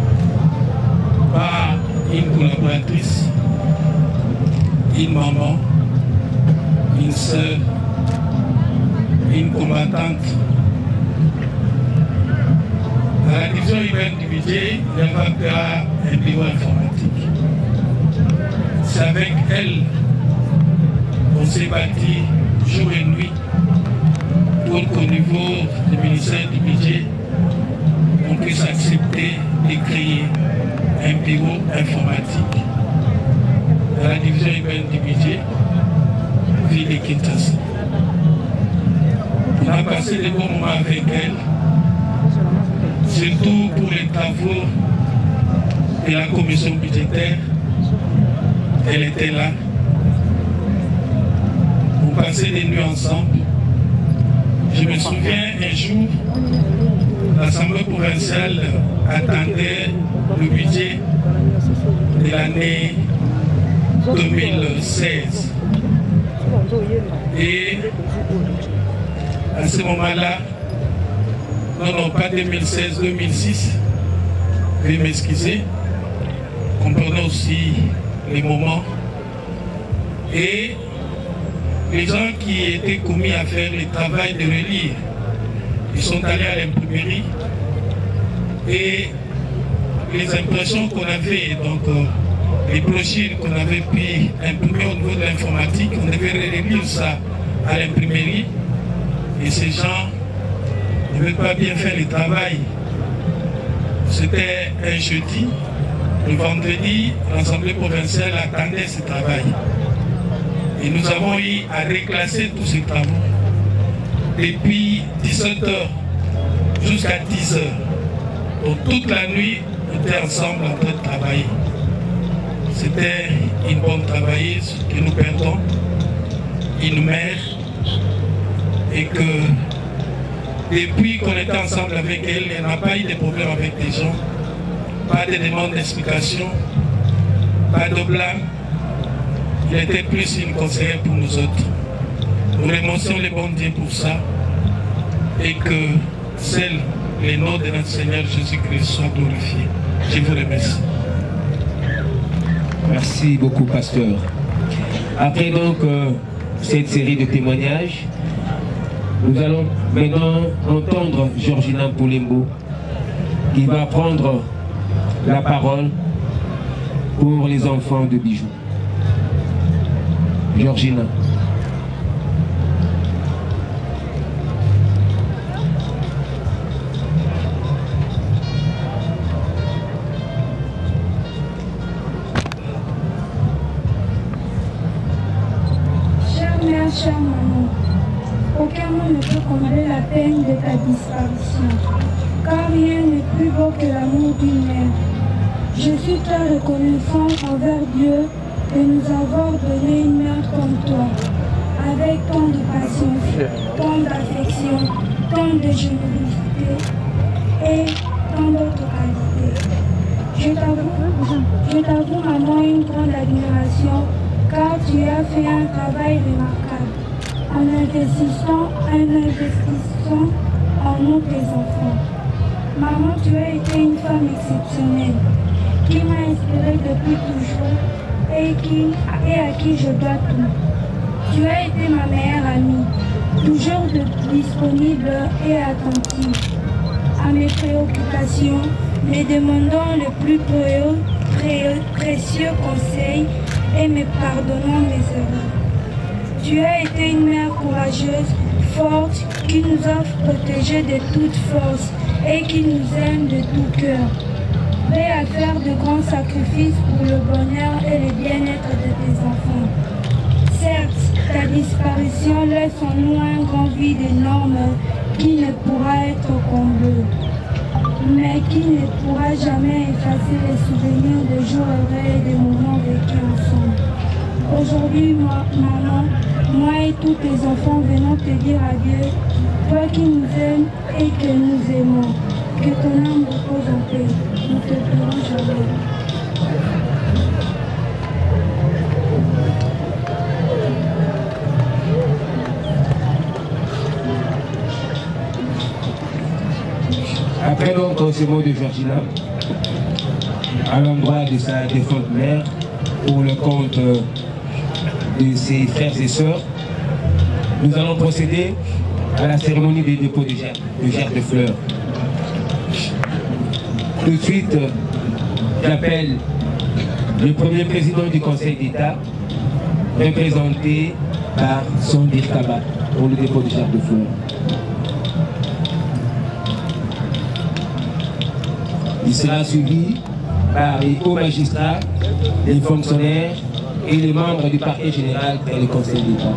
pas une collaboratrice, une maman, une sœur, une combattante. À la division urbaine du budget, il y avait un bureau informatique. C'est avec elle qu'on s'est bâti jour et nuit pour qu'au niveau du ministère du budget, on puisse accepter de créer un bureau informatique à la division urbaine du budget, ville de Kinshasa. On a passé des bons moments avec elle, surtout pour les travaux de la commission budgétaire. Elle était là. On passait des nuits ensemble. Je me souviens un jour, l'Assemblée provinciale attendait le budget de l'année deux mille seize. Et à ce moment-là, non, non, pas deux mille seize, deux mille six, veuillez m'excuser, comprenez aussi les moments. Et les gens qui étaient commis à faire le travail de relire, ils sont allés à l'imprimerie et les impressions qu'on avait, donc euh, les brochures qu'on avait pu imprimer au niveau de l'informatique, on devait relire ça à l'imprimerie et ces gens ne veulent pas bien faire le travail. C'était un jeudi. Le vendredi, l'Assemblée provinciale attendait ce travail. Et nous avons eu à reclasser tous ces travaux. Depuis dix-sept heures jusqu'à dix heures. Donc toute la nuit, on était ensemble en train de travailler. C'était une bonne travailleuse que nous perdons, une mère, et que depuis qu'on était ensemble avec elle, elle n'a pas eu de problème avec des gens. Pas de demande d'explication, pas de blâme. Il était plus une conseillère pour nous autres. Nous remercions le bon Dieu pour ça et que seul le nom de notre Seigneur Jésus-Christ soit glorifié. Je vous remercie. Merci beaucoup, pasteur. Après donc euh, cette série de témoignages, nous allons maintenant entendre Georgina Poulembo qui va prendre la parole pour les enfants de Bijou. Georgina. Chère mère, chère maman, aucun mot ne peut commander la peine de ta disparition, car rien n'est plus beau que l'amour d'une mère. Je suis très reconnaissant envers Dieu de nous avoir donné une mère comme toi, avec tant de patience, tant d'affection, tant de générosité et tant d'autres qualités. Je t'avoue, je t'avoue, maman, une grande admiration, car tu as fait un travail remarquable en investissant, en investissant en nous, tes enfants. Maman, tu as été une femme exceptionnelle qui m'a inspirée depuis toujours et, qui, et à qui je dois tout. Tu as été ma meilleure amie, toujours de, disponible et attentive à mes préoccupations, me demandant le plus pré, pré, précieux conseil et me pardonnant mes erreurs. Tu as été une mère courageuse, forte, qui nous a protégés de toute force et qui nous aime de tout cœur. Prêt à faire de grands sacrifices pour le bonheur et le bien-être de tes enfants. Certes, ta disparition laisse en nous un grand vide énorme qui ne pourra être comblé, mais qui ne pourra jamais effacer les souvenirs des jours heureux et des moments vécus ensemble. Aujourd'hui, moi, maman, moi et tous tes enfants venons te dire adieu, toi qui nous aimes et que nous aimons. Que ton âme repose en paix. Nous te pleurons jamais. Après donc ce mot de Georgina, à l'endroit de sa défunte mère, pour le compte de ses frères et sœurs, nous allons procéder à la cérémonie des dépôts de gerbes de, gerbe de fleurs. Tout de suite, j'appelle le premier président du Conseil d'État, représenté par Sondir Kaba, pour le dépôt de gerbe de fleurs. Il sera suivi par les hauts magistrats, les fonctionnaires et les membres du parquet général et le Conseil d'État.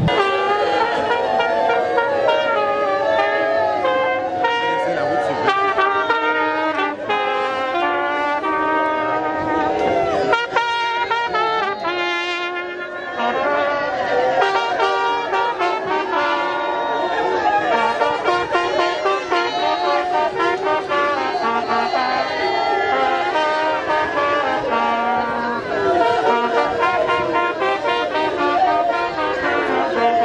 Thank you.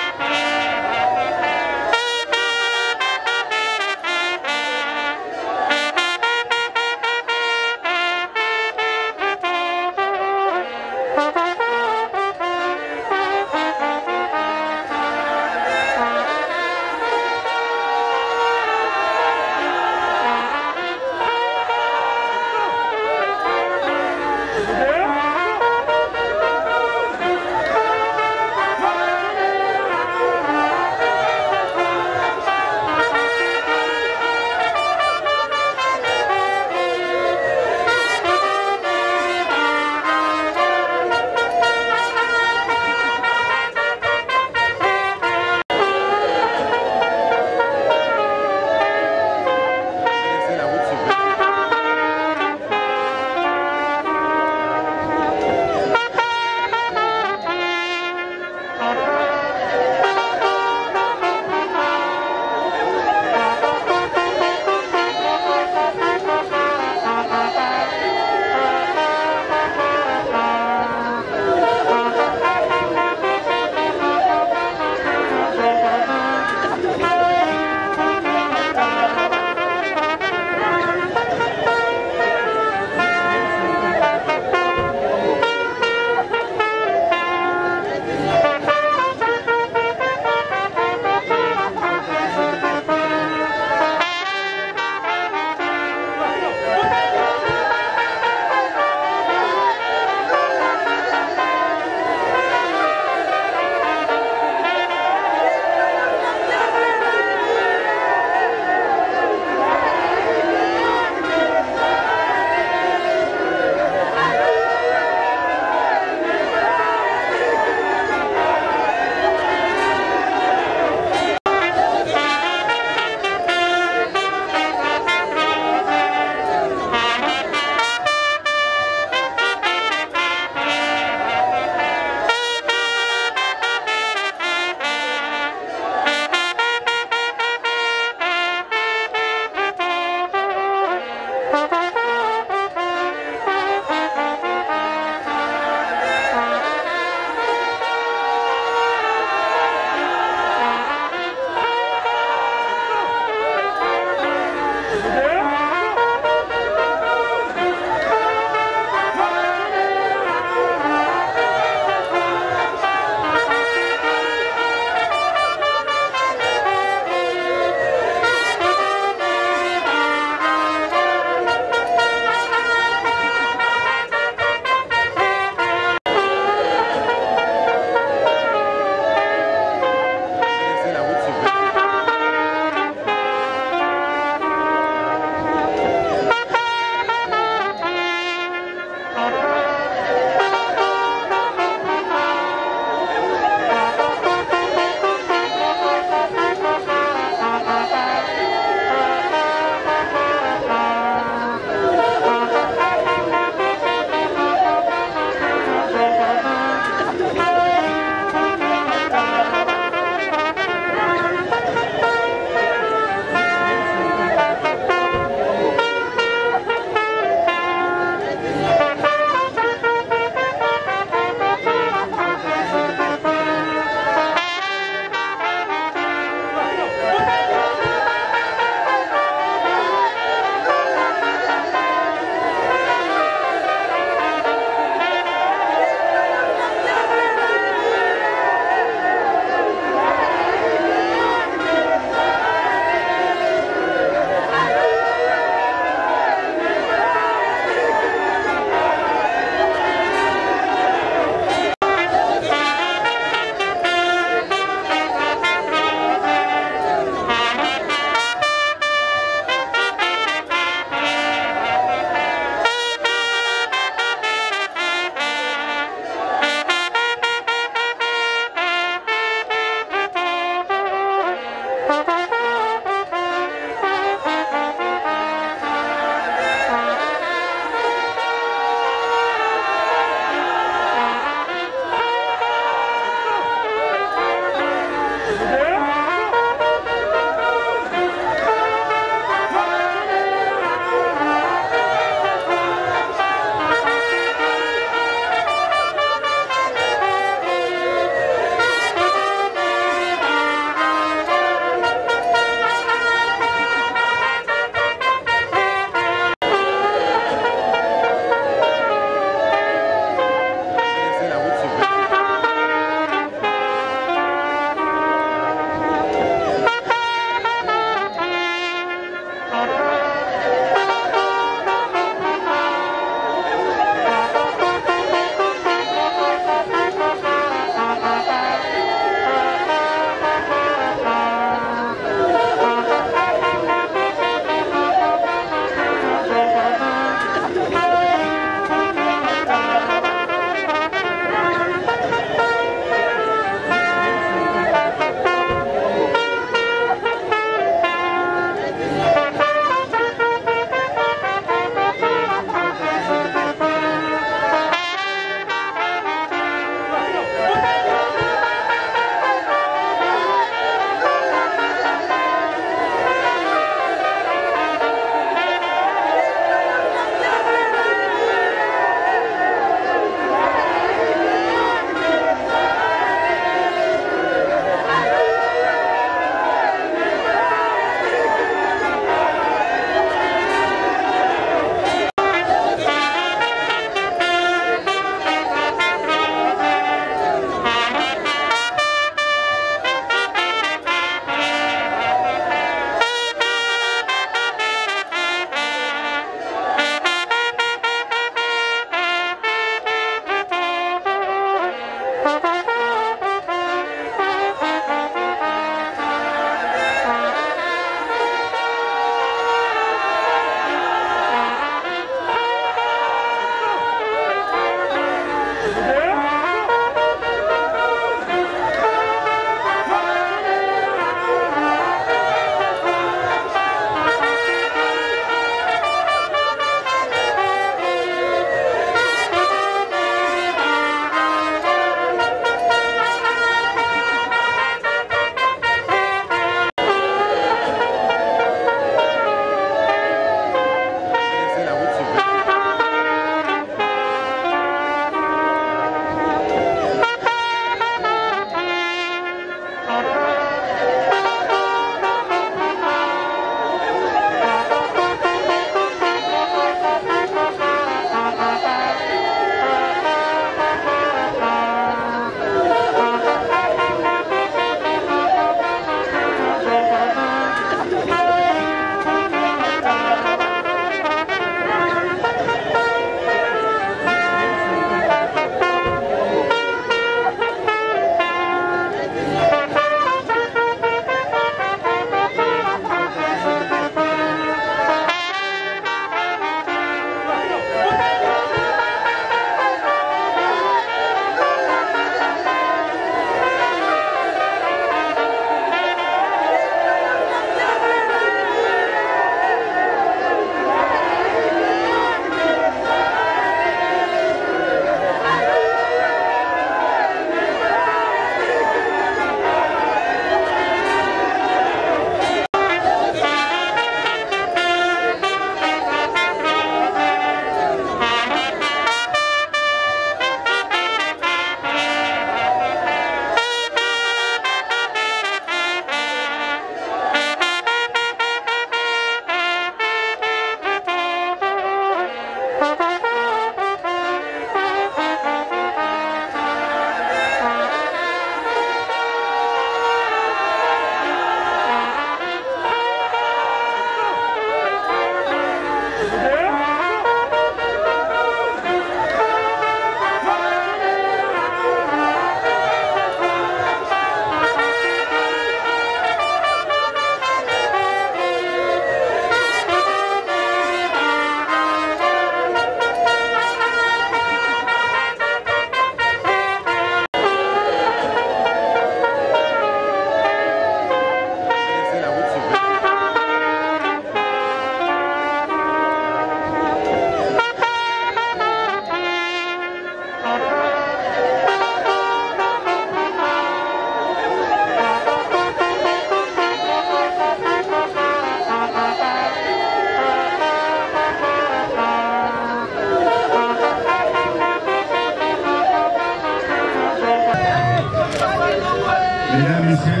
Mesdames, Messieurs,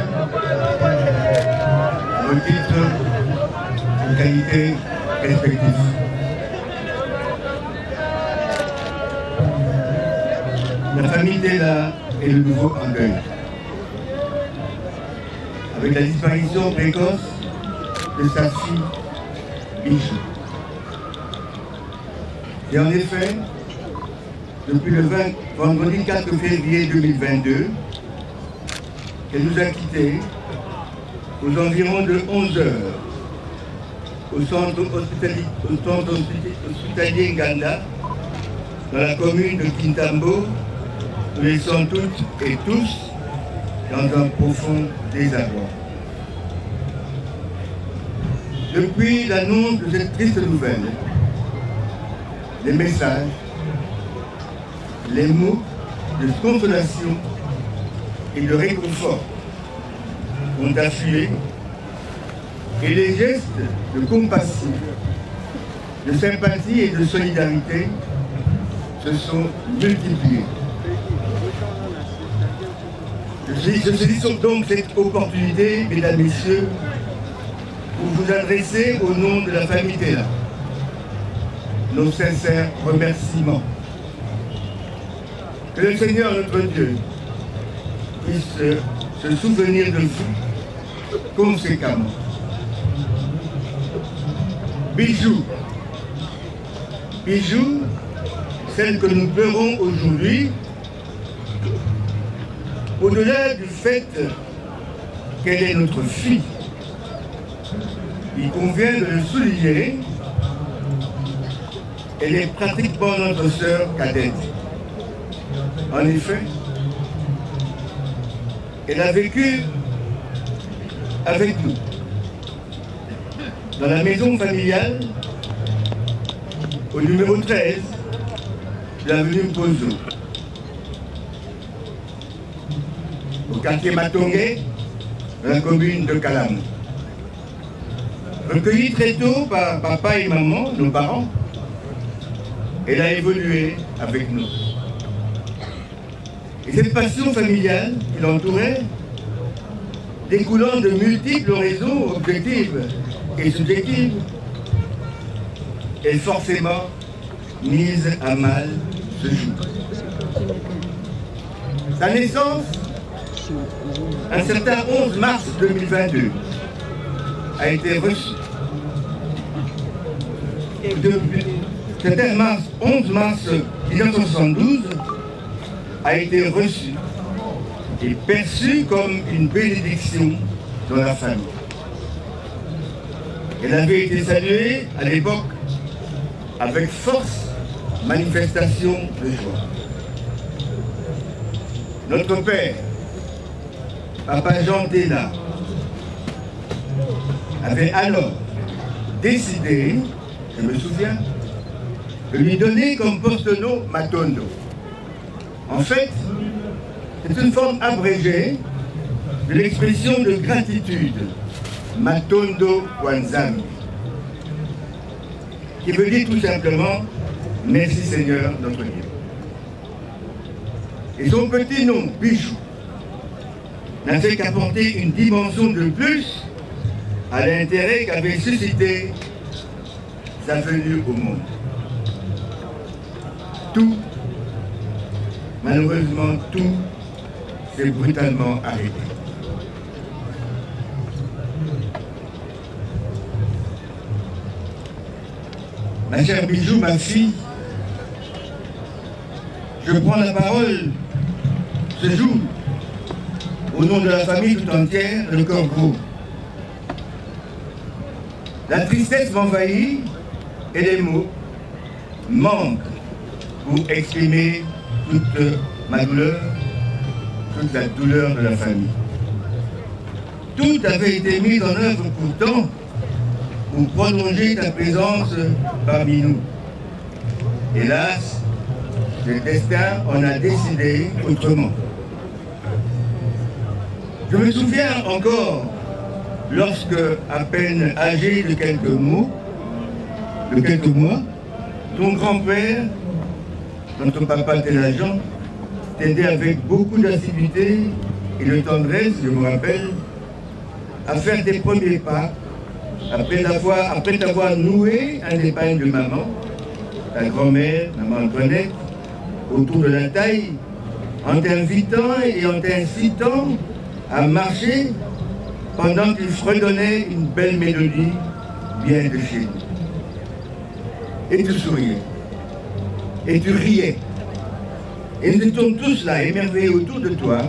au titre de qualité respective. La famille Tella est de nouveau en deuil. Avec la disparition précoce de sa fille Bijou. Et en effet, depuis le vingt, vendredi quatre février deux mille vingt-deux, elle nous a quittés aux environs de onze heures au centre hospitalier, au centre hospitalier Nganda, dans la commune de Kintambo, nous laissons toutes et tous dans un profond désarroi. Depuis l'annonce de cette triste nouvelle, les messages, les mots de consolation et de réconfort ont afflué et les gestes de compassion, de sympathie et de solidarité se sont multipliés. Je saisis donc cette opportunité, mesdames, messieurs, pour vous adresser au nom de la famille Tella nos sincères remerciements. Que le Seigneur notre Dieu puisse se souvenir de vous conséquemment. Bijou, Bijou, celle que nous pleurons aujourd'hui, au-delà du fait qu'elle est notre fille, il convient de le souligner, elle est pratiquement notre sœur cadette. En effet, elle a vécu avec nous, dans la maison familiale, au numéro treize de l'avenue Pozo, au quartier Matongé, dans la commune de Kalam. Recueillie très tôt par papa et maman, nos parents, elle a évolué avec nous. Et cette passion familiale qui l'entourait, découlant de multiples raisons objectives et subjectives, est forcément mise à mal ce jour. Sa naissance, un certain onze mars deux mille vingt-deux, a été reçue. Depuis, certain mars, onze mars mille neuf cent soixante-douze, a été reçu et perçu comme une bénédiction dans la famille. Elle avait été saluée à l'époque avec force, manifestation de joie. Notre père, Papa Jean Tella, avait alors décidé, je me souviens, de lui donner comme poste-nom Matondo. En fait, c'est une forme abrégée de l'expression de gratitude, Matondo Wanzami, qui veut dire tout simplement « Merci Seigneur notre Dieu ». Et son petit nom, Bijou, n'a fait qu'apporter une dimension de plus à l'intérêt qu'avait suscité sa venue au monde. Tout, malheureusement tout, s'est brutalement arrêté. Ma chère Bijou, ma fille, je prends la parole ce jour au nom de la famille tout entière, le cœur gros. La tristesse m'envahit et les mots manquent pour exprimer toute ma douleur, toute la douleur de la famille. Tout avait été mis en œuvre pourtant pour prolonger ta présence parmi nous. Hélas, le destin en a décidé autrement. Je me souviens encore, lorsque, à peine âgé de quelques mots, de quelques mois, ton grand-père, notre papa Tella Jean, t'aidait avec beaucoup d'assiduité et de tendresse, je me rappelle, à faire tes premiers pas, après t'avoir après t'avoir noué un épargne de maman, ta grand-mère, maman Antoinette, autour de la taille, en t'invitant et en t'incitant à marcher pendant qu'il fredonnait une belle mélodie bien de chez nous. Et tu souriais, et tu riais, et nous étions tous là, émerveillés autour de toi,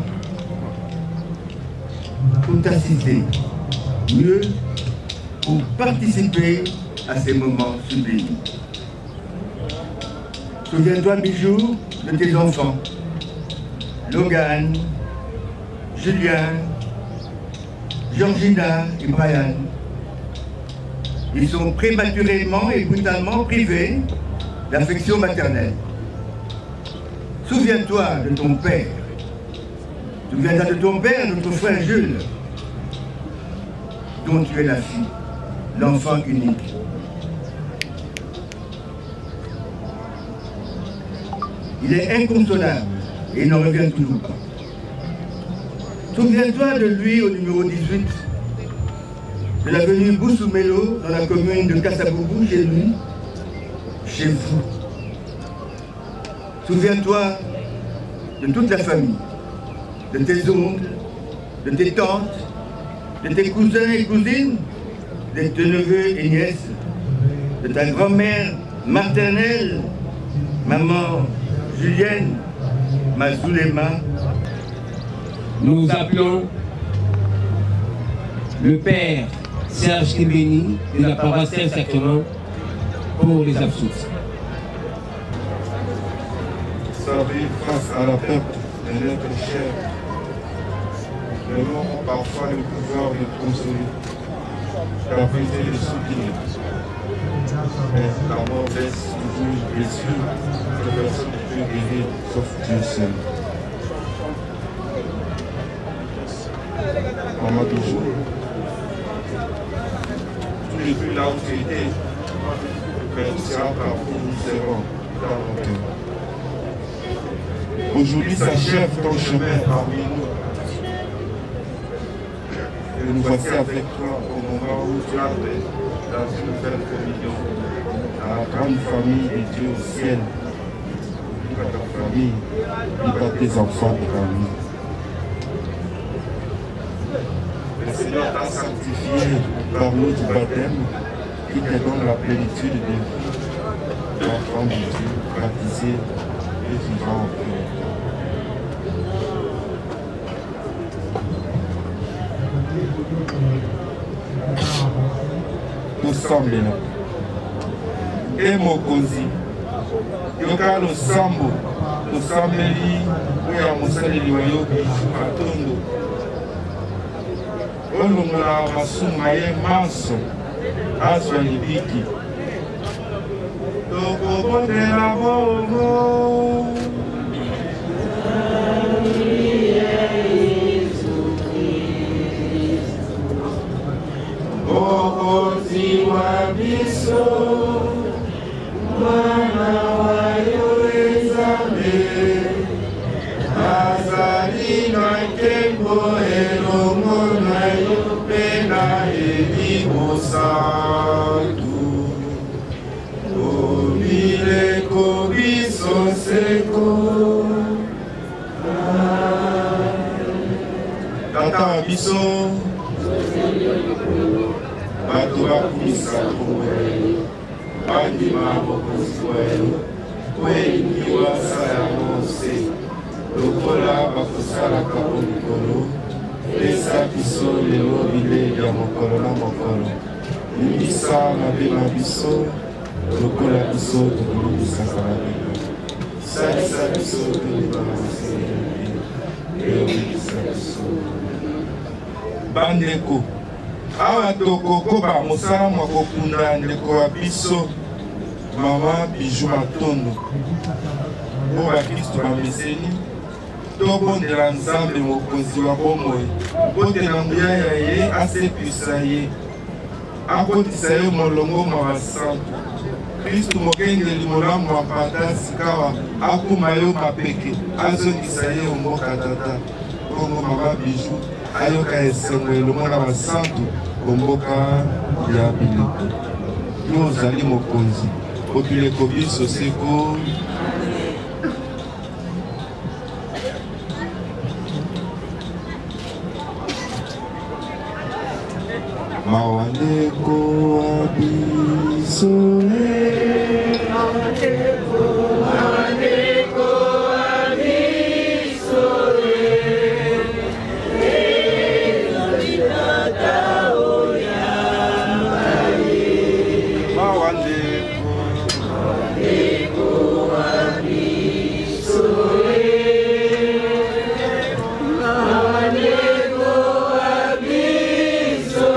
pour t'assister, mieux pour participer à ces moments sublimes. Souviens-toi, Bijou, de tes enfants, Logan, Julien, Georgina et Brian. Ils sont prématurément et brutalement privés d'affection maternelle. Souviens-toi de ton père. Souviens-toi de ton père, notre frère Jules, dont tu es la fille, l'enfant unique. Il est inconsolable et il n'en revient toujours pas. Souviens-toi de lui au numéro dix-huit, de l'avenue Boussoumelo, dans la commune de Kassaboubou, chez lui, chez vous. Souviens-toi de toute la famille, de tes oncles, de tes tantes, de tes cousins et cousines, de tes neveux et nièces, de ta grand-mère maternelle, maman Julienne, Mazoulema. Nous appelons le Père Serge Kébéni de la paroisse Saint-Sacrement pour les absous. Savez, face à la perte de notre chair, nous avons parfois le pouvoir de consoler, d'apaiser les soupirs. Mais la mort laisse toujours une blessure que personne ne peut guérir sauf Dieu seul. Maman Bijou, tout depuis là où tu étais, mais tout sera partout, nous serons dans mon cœur. Aujourd'hui s'achève ton chemin parmi nous. Et nous voici avec toi au moment où tu as fait dans une belle communion, dans la grande famille de Dieu au ciel. Vive à ta famille, vive à tes enfants de famille. Le Seigneur t'a sanctifié par l'eau du baptême qui te donne la plénitude de vie, l'enfant de Dieu, baptisé et vivant au cœur. Nous sommes là. Et Mokozi, yoka lo sambo, lo sambeli, oya mosaleli wa yo Bijou Matondo. Olongola masuma ye manso, azwa libiki. Toko bote la bongo. Okozi wa biso, mwana wa yo Nzambe, azali na nkembo elongo na yo mpe na elimo santu. Obileko biso seko. Tata wa biso, bato bakumisa kowe, bandima bokozi wayo, kwendi wasala mose, lokola bakosalaka bolikolo, pesa biso lelo bilei ya mokolo na mokolo. Limbisa mabe na biso, lokola biso tokolobisaka na bino. Salisa biso toliba masengeli, eobikisa biso. Bandeko, awa tokokoba mosala mwa kokunda ndeko wa biso mama Bijou Matondo po bakristo bameseni tobondela Nzambe mokonzi wa bomoi mbote na nguya ya ye asepisa ye akotisa ye molongo mwa basantu Kristu mokengeli molamu wa mpata sikawa akuma yo mapeke azongisa ye omboka tata Congo Mama Bijou ayoka esengo elongo na santu komboka ya biloko yo ozali mokonzi popileko biso seko Mawandeko abiso Mawandeko Mawandeko abiso Tata oya Mawandeko Mawandeko abiso Mawandeko abiso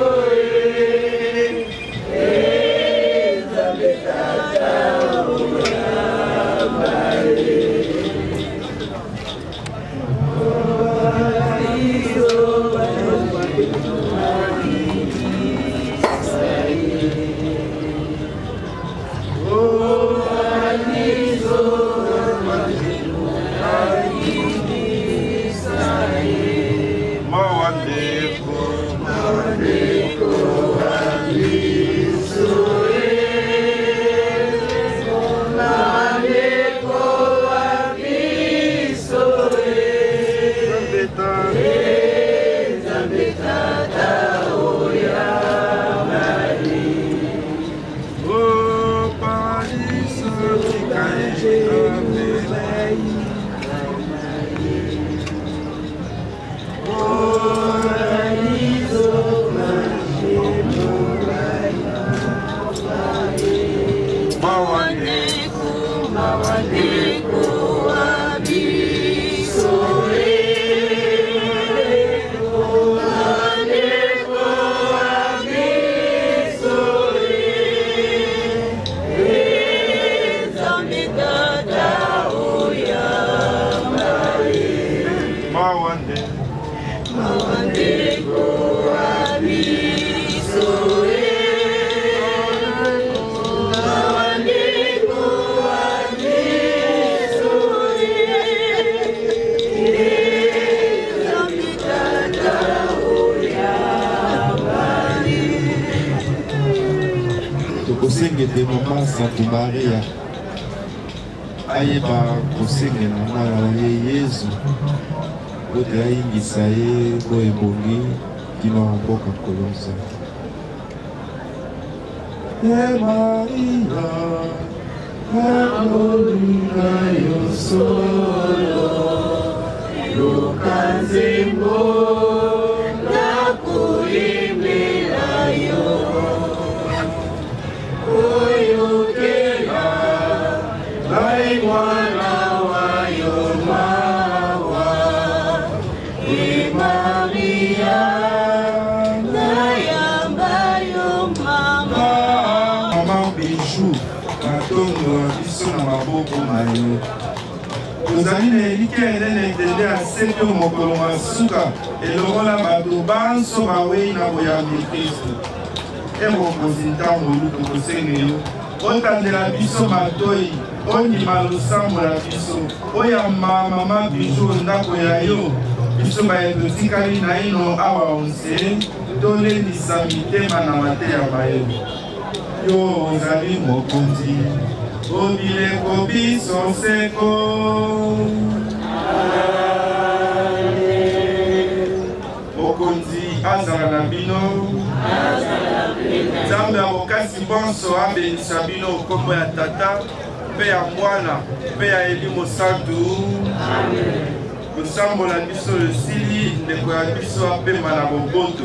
de Mama Santa Maria ayeba kosengela mwana na ye Yesu ote ayingisa ye po ebongi kino mboka Kolonza. Hey Maria, Maria yo solo Lukanzimbo nakuimbila yo Oyukela Lai mwana wa yo mawa I Maria Nayamba yo mama Mama Bijou Matondo biso na maboko na yo Ozali na elike elene etende aseto mokolo masuka elongola bato banso bawei na boyambi Kristo Emokozi ntango luku kosenge yo otandela biso matoi ondima losambo na biso oyamba Mama Bijou ndako ya yo biso bayeto tikali na ino awa onse tolendisa mitema na mateya bayo yo ozali mokonzi obileko biso seko mokonzi azala na bino Nzambe abokasi bonso abenisa bino kombo ya tata mpe ya mwana mpe ya elimo santu kosambola biso esili ndeko ya biso apema na boboto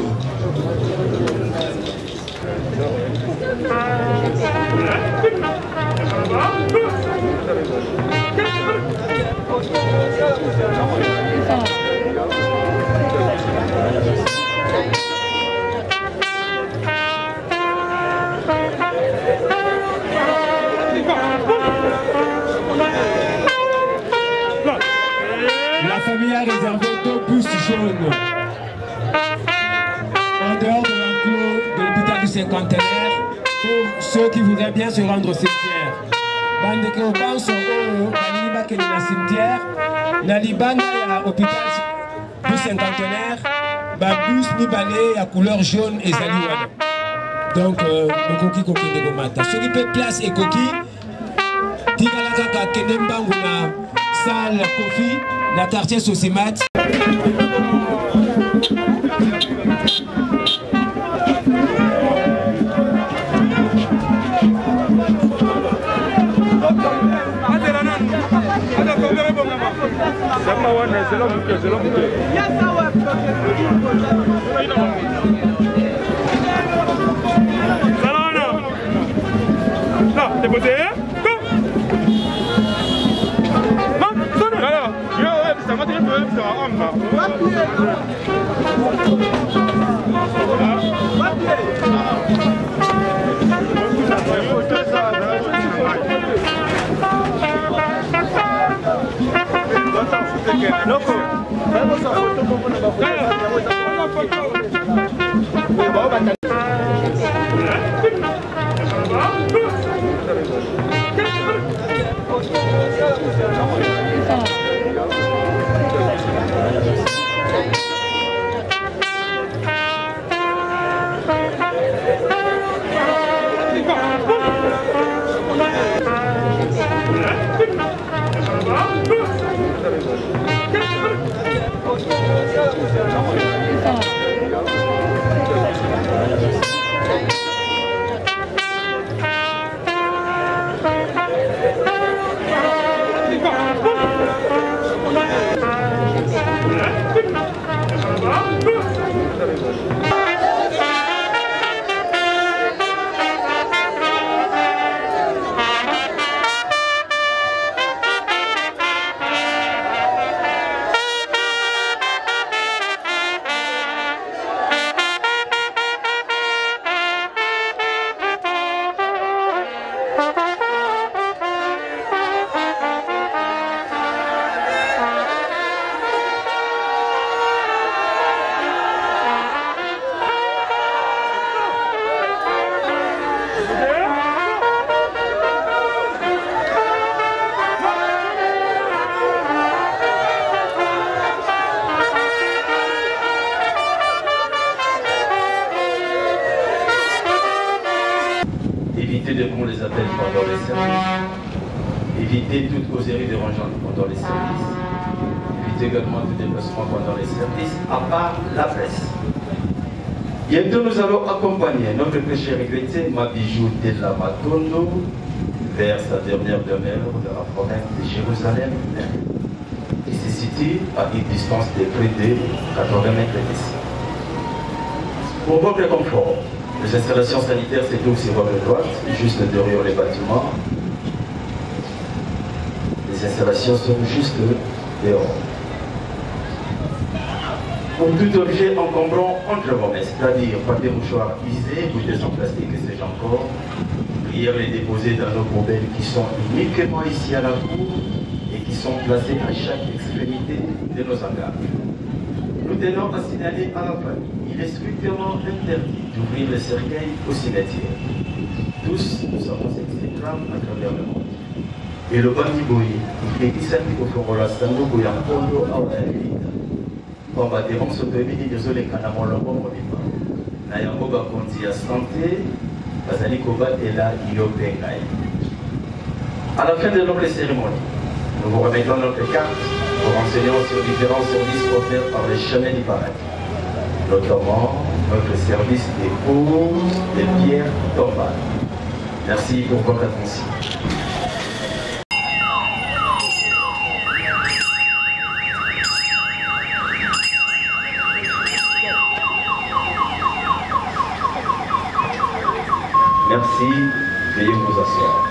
La famille a réservé deux bustes jaunes en dehors de l'enclos de l'hôpital du cinquantenaire pour ceux qui voudraient bien se rendre au cimetière. Bande que pense au Naliba qui est dans le cimetière, Nalibana à l'hôpital bus cinquantenaire, bah bus mi balai à couleur jaune et zaliwana. Donc, le coquille coquille de gomata. Ce qui peut place et coquille, tigala kaka kenembangu na salle coffee, na quartier Sosimat. Non, t'es posé, hein? Non, non, non, non, yo, ça m'a dit que ça va en bas. Loco, vamos a foto como una bafola. Éviter toute causerie dérangeante pendant les services. Éviter également tout déplacement pendant les services, à part la presse. Bientôt, nous allons accompagner notre péché regretté, Mabijou de la Matondo, vers sa dernière demeure de la province de Jérusalem, qui se situe à une distance de près de quatre-vingts mètres d'ici. Pour votre confort, les installations sanitaires se trouvent sur votre droite, juste derrière les bâtiments. Les installations sont juste dehors. Pour tout objet encombrant entre vos mains, c'est-à-dire papier mouchoir usé, bouteilles en plastique et sais-je encore, prière les déposer dans nos poubelles qui sont uniquement ici à la cour et qui sont placées à chaque extrémité de nos hangars. Nous tenons à signaler à la famille, il est strictement interdit d'ouvrir le cercueil au cimetière. Tous, nous savons cette drame à travers le monde. Et le Bandiboyi, il fait dix-sept au Forola Sando Bouyampondo à Otaïlita. Combattement Sotomini de Zolekana Molombo Molipa. Nayango Bakonzi à santé, Bazali Koba et là, Yopengai. À la fin de notre cérémonie, nous vous remettons notre carte pour renseigner sur différents services offerts par les chemins du paradis. Notamment notre service des pauses de pierre tombale. Merci pour votre attention. Merci, veuillez vous asseoir.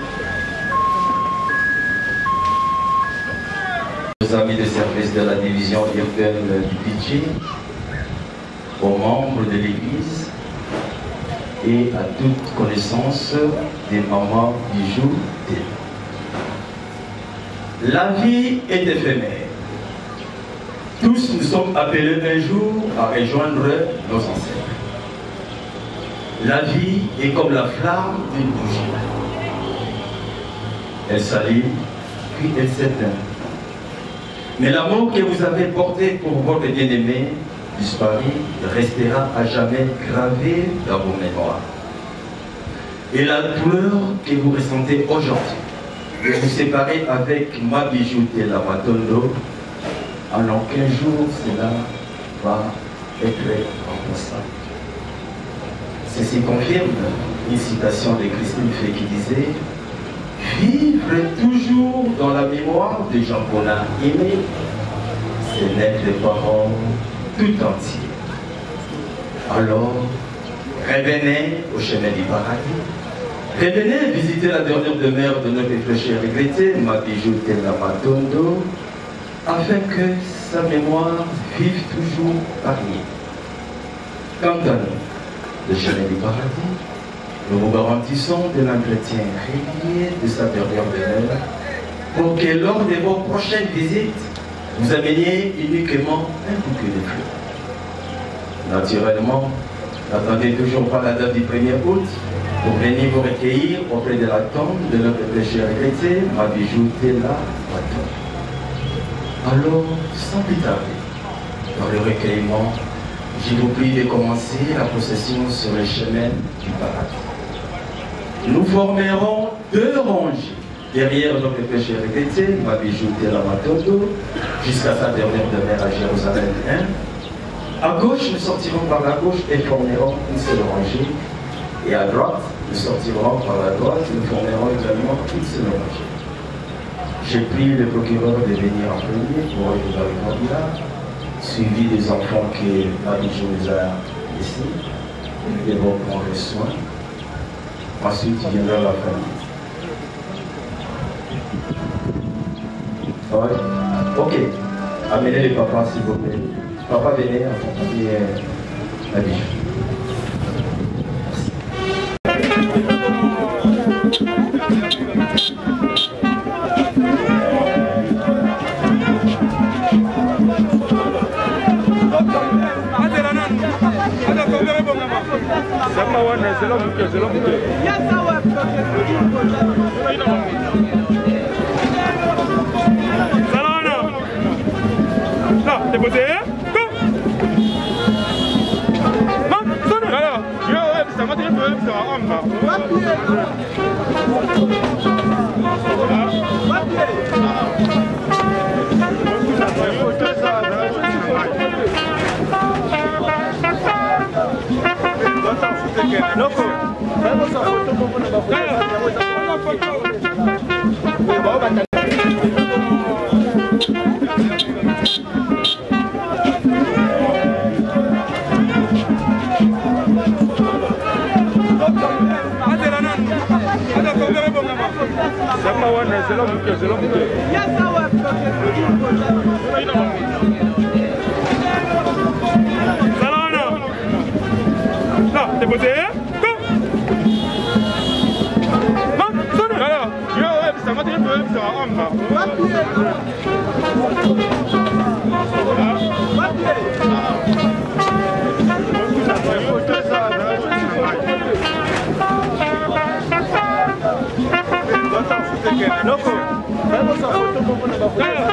Aux amis de service de la division urbaine du Pidgin, aux membres de l'Église et à toute connaissance des mamans bijoux. La vie est éphémère. Tous nous sommes appelés un jour à rejoindre nos ancêtres. La vie est comme la flamme d'une bougie. Elle s'allume, puis elle s'éteint. Mais l'amour que vous avez porté pour votre bien-aimé disparu restera à jamais gravé dans vos mémoires. Et la douleur que vous ressentez aujourd'hui de vous séparer avec ma bijoutier la Matondo, en aucun jour cela va être remplaçable. Ceci confirme une citation de Christine Fay qui disait « Vivre toujours dans la mémoire des gens qu'on a aimés, c'est n'être les parents tout entiers. » Alors, revenez au chemin du paradis. Revenez visiter la dernière demeure de notre péché regretté, ma bijoutier la Matondo, afin que sa mémoire vive toujours parmi. Quant à nous, le chemin du paradis, nous vous garantissons de l'entretien régulier de sa dernière demeure pour que lors de vos prochaines visites, vous ameniez uniquement un bouquet de fleurs. Naturellement, n'attendez toujours pas la date du premier août pour venir vous recueillir auprès de la tombe de notre péché regretté, ma bijoutier là, alors, sans plus tarder, dans le recueillement, je vous prie de commencer la procession sur le chemin du paradis. Nous formerons deux rangées derrière notre péché regretté, ma bijoutier la Matondo, jusqu'à sa dernière demeure à Jérusalem un. À gauche, nous sortirons par la gauche et formerons une seule rangée. Et à droite, nous sortirons par la droite et nous formerons également une seule rangée. J'ai pris le procureur de venir en premier pour regarder le candidat, suivi des enfants que Marie-Jo nous a laissés. Nous devons prendre soin. Ensuite, viendra la famille. Ouais. Ok. Amenez les papas, s'il vous plaît. Papa, venez accompagner la biche. T'es posé? Go! Non, sonne! Alors, yo, ouais, ça m'a dit que ça va en bas. Loco, vamos a foto como una babuela. T'es posé? Go! Non, sonne! Alors, yo, ouais, ça m'a dit que ça va en bas. Loco, vamos a foto como una babuela.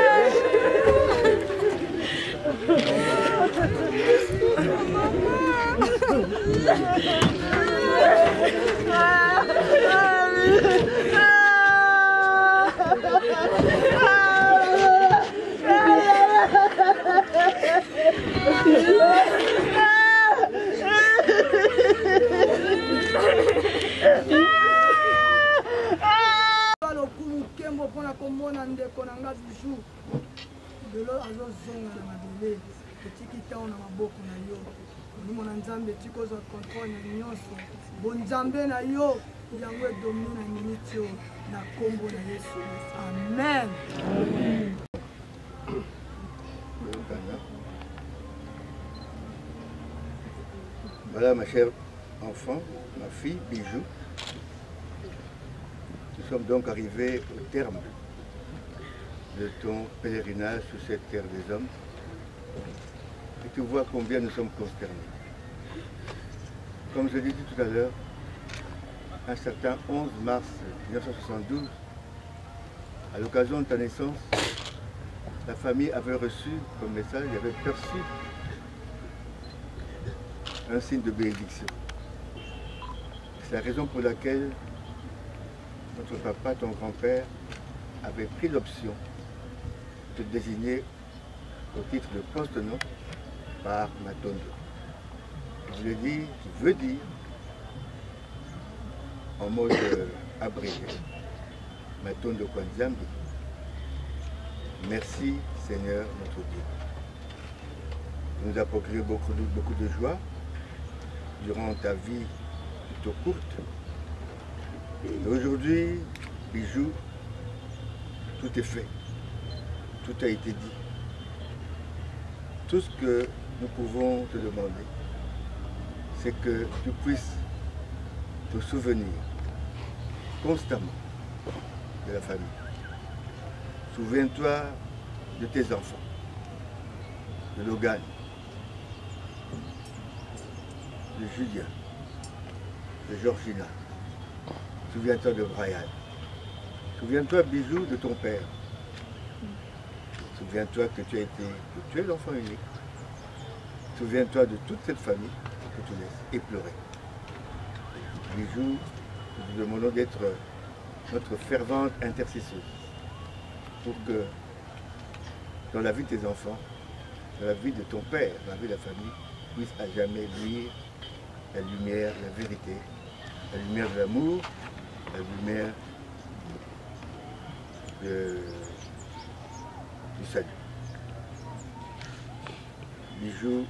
Mama. Bonzambe na yo yango edomine na minute yo na kombo na Yesu. Amen. Voilà ma chère enfant, ma fille Bijou. Nous sommes donc arrivés au terme de ton pèlerinage sur cette terre des hommes. Et tu vois combien nous sommes consternés. Comme je l'ai dit tout à l'heure, un certain onze mars mille neuf cent soixante-douze, à l'occasion de ta naissance, la famille avait reçu comme message, il avait perçu un signe de bénédiction. C'est la raison pour laquelle notre papa, ton grand-père, avait pris l'option de te désigner au titre de poste-nom par Matondo. Je l'ai dit, je veux dire, en mode euh, abrégé, Matondo Kwanzambi. Merci Seigneur notre Dieu. Tu nous as procuré beaucoup de, beaucoup de joie durant ta vie plutôt courte. Et aujourd'hui, Bijou, tout est fait. Tout a été dit. Tout ce que nous pouvons te demander, c'est que tu puisses te souvenir constamment de la famille. Souviens-toi de tes enfants, de Logan, de Julien, de Georgina. Souviens-toi de Brian. Souviens-toi, Bijou, de ton père. Souviens-toi que tu as été, que tu es l'enfant unique. Souviens-toi de toute cette famille que tu laisses éplorée. Bijou, nous te demandons d'être notre fervente intercesseuse pour que dans la vie de tes enfants, dans la vie de ton père, dans la vie de la famille, puisse à jamais luire la lumière, la vérité, la lumière de l'amour, la lumière de, du salut. Bijou,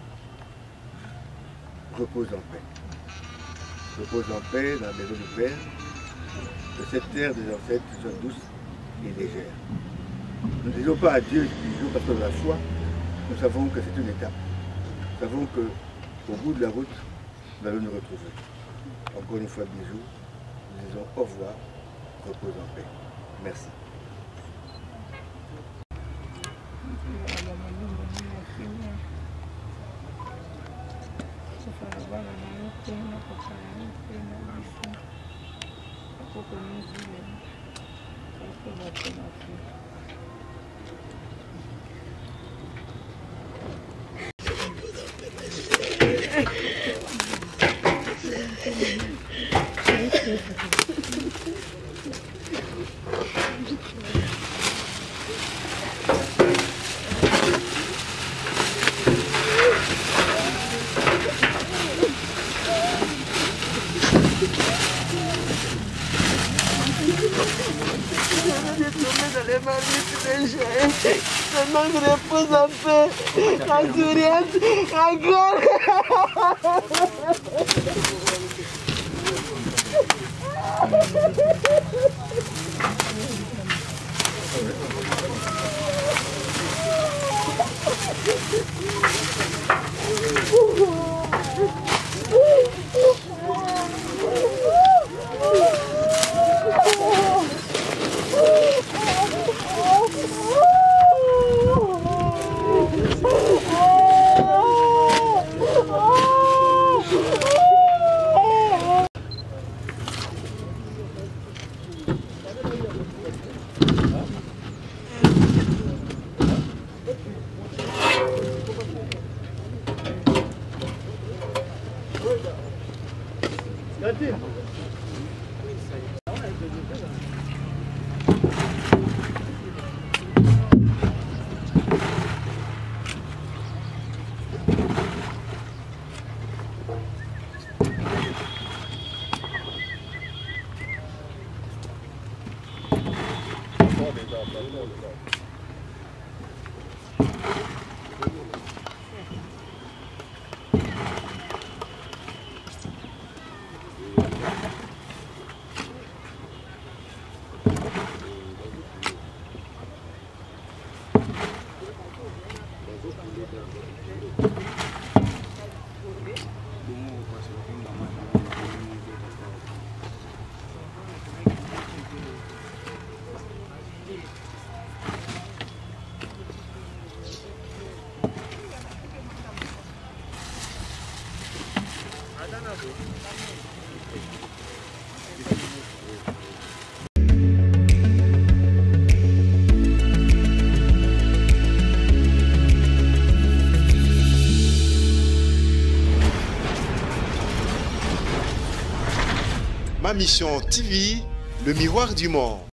repose en paix. Repose en paix dans la maison du Père, que cette terre des ancêtres soit douce et légère. Nous ne disons pas adieu Bijou parce que dans la foi, nous savons que c'est une étape. Nous savons qu'au bout de la route, nous allons nous retrouver. Encore une fois, Bijou, nous disons au revoir, repose en paix. Merci. Seulement je repose un peu, la souriante, encore. Oh, Ma mission T V, le miroir du monde.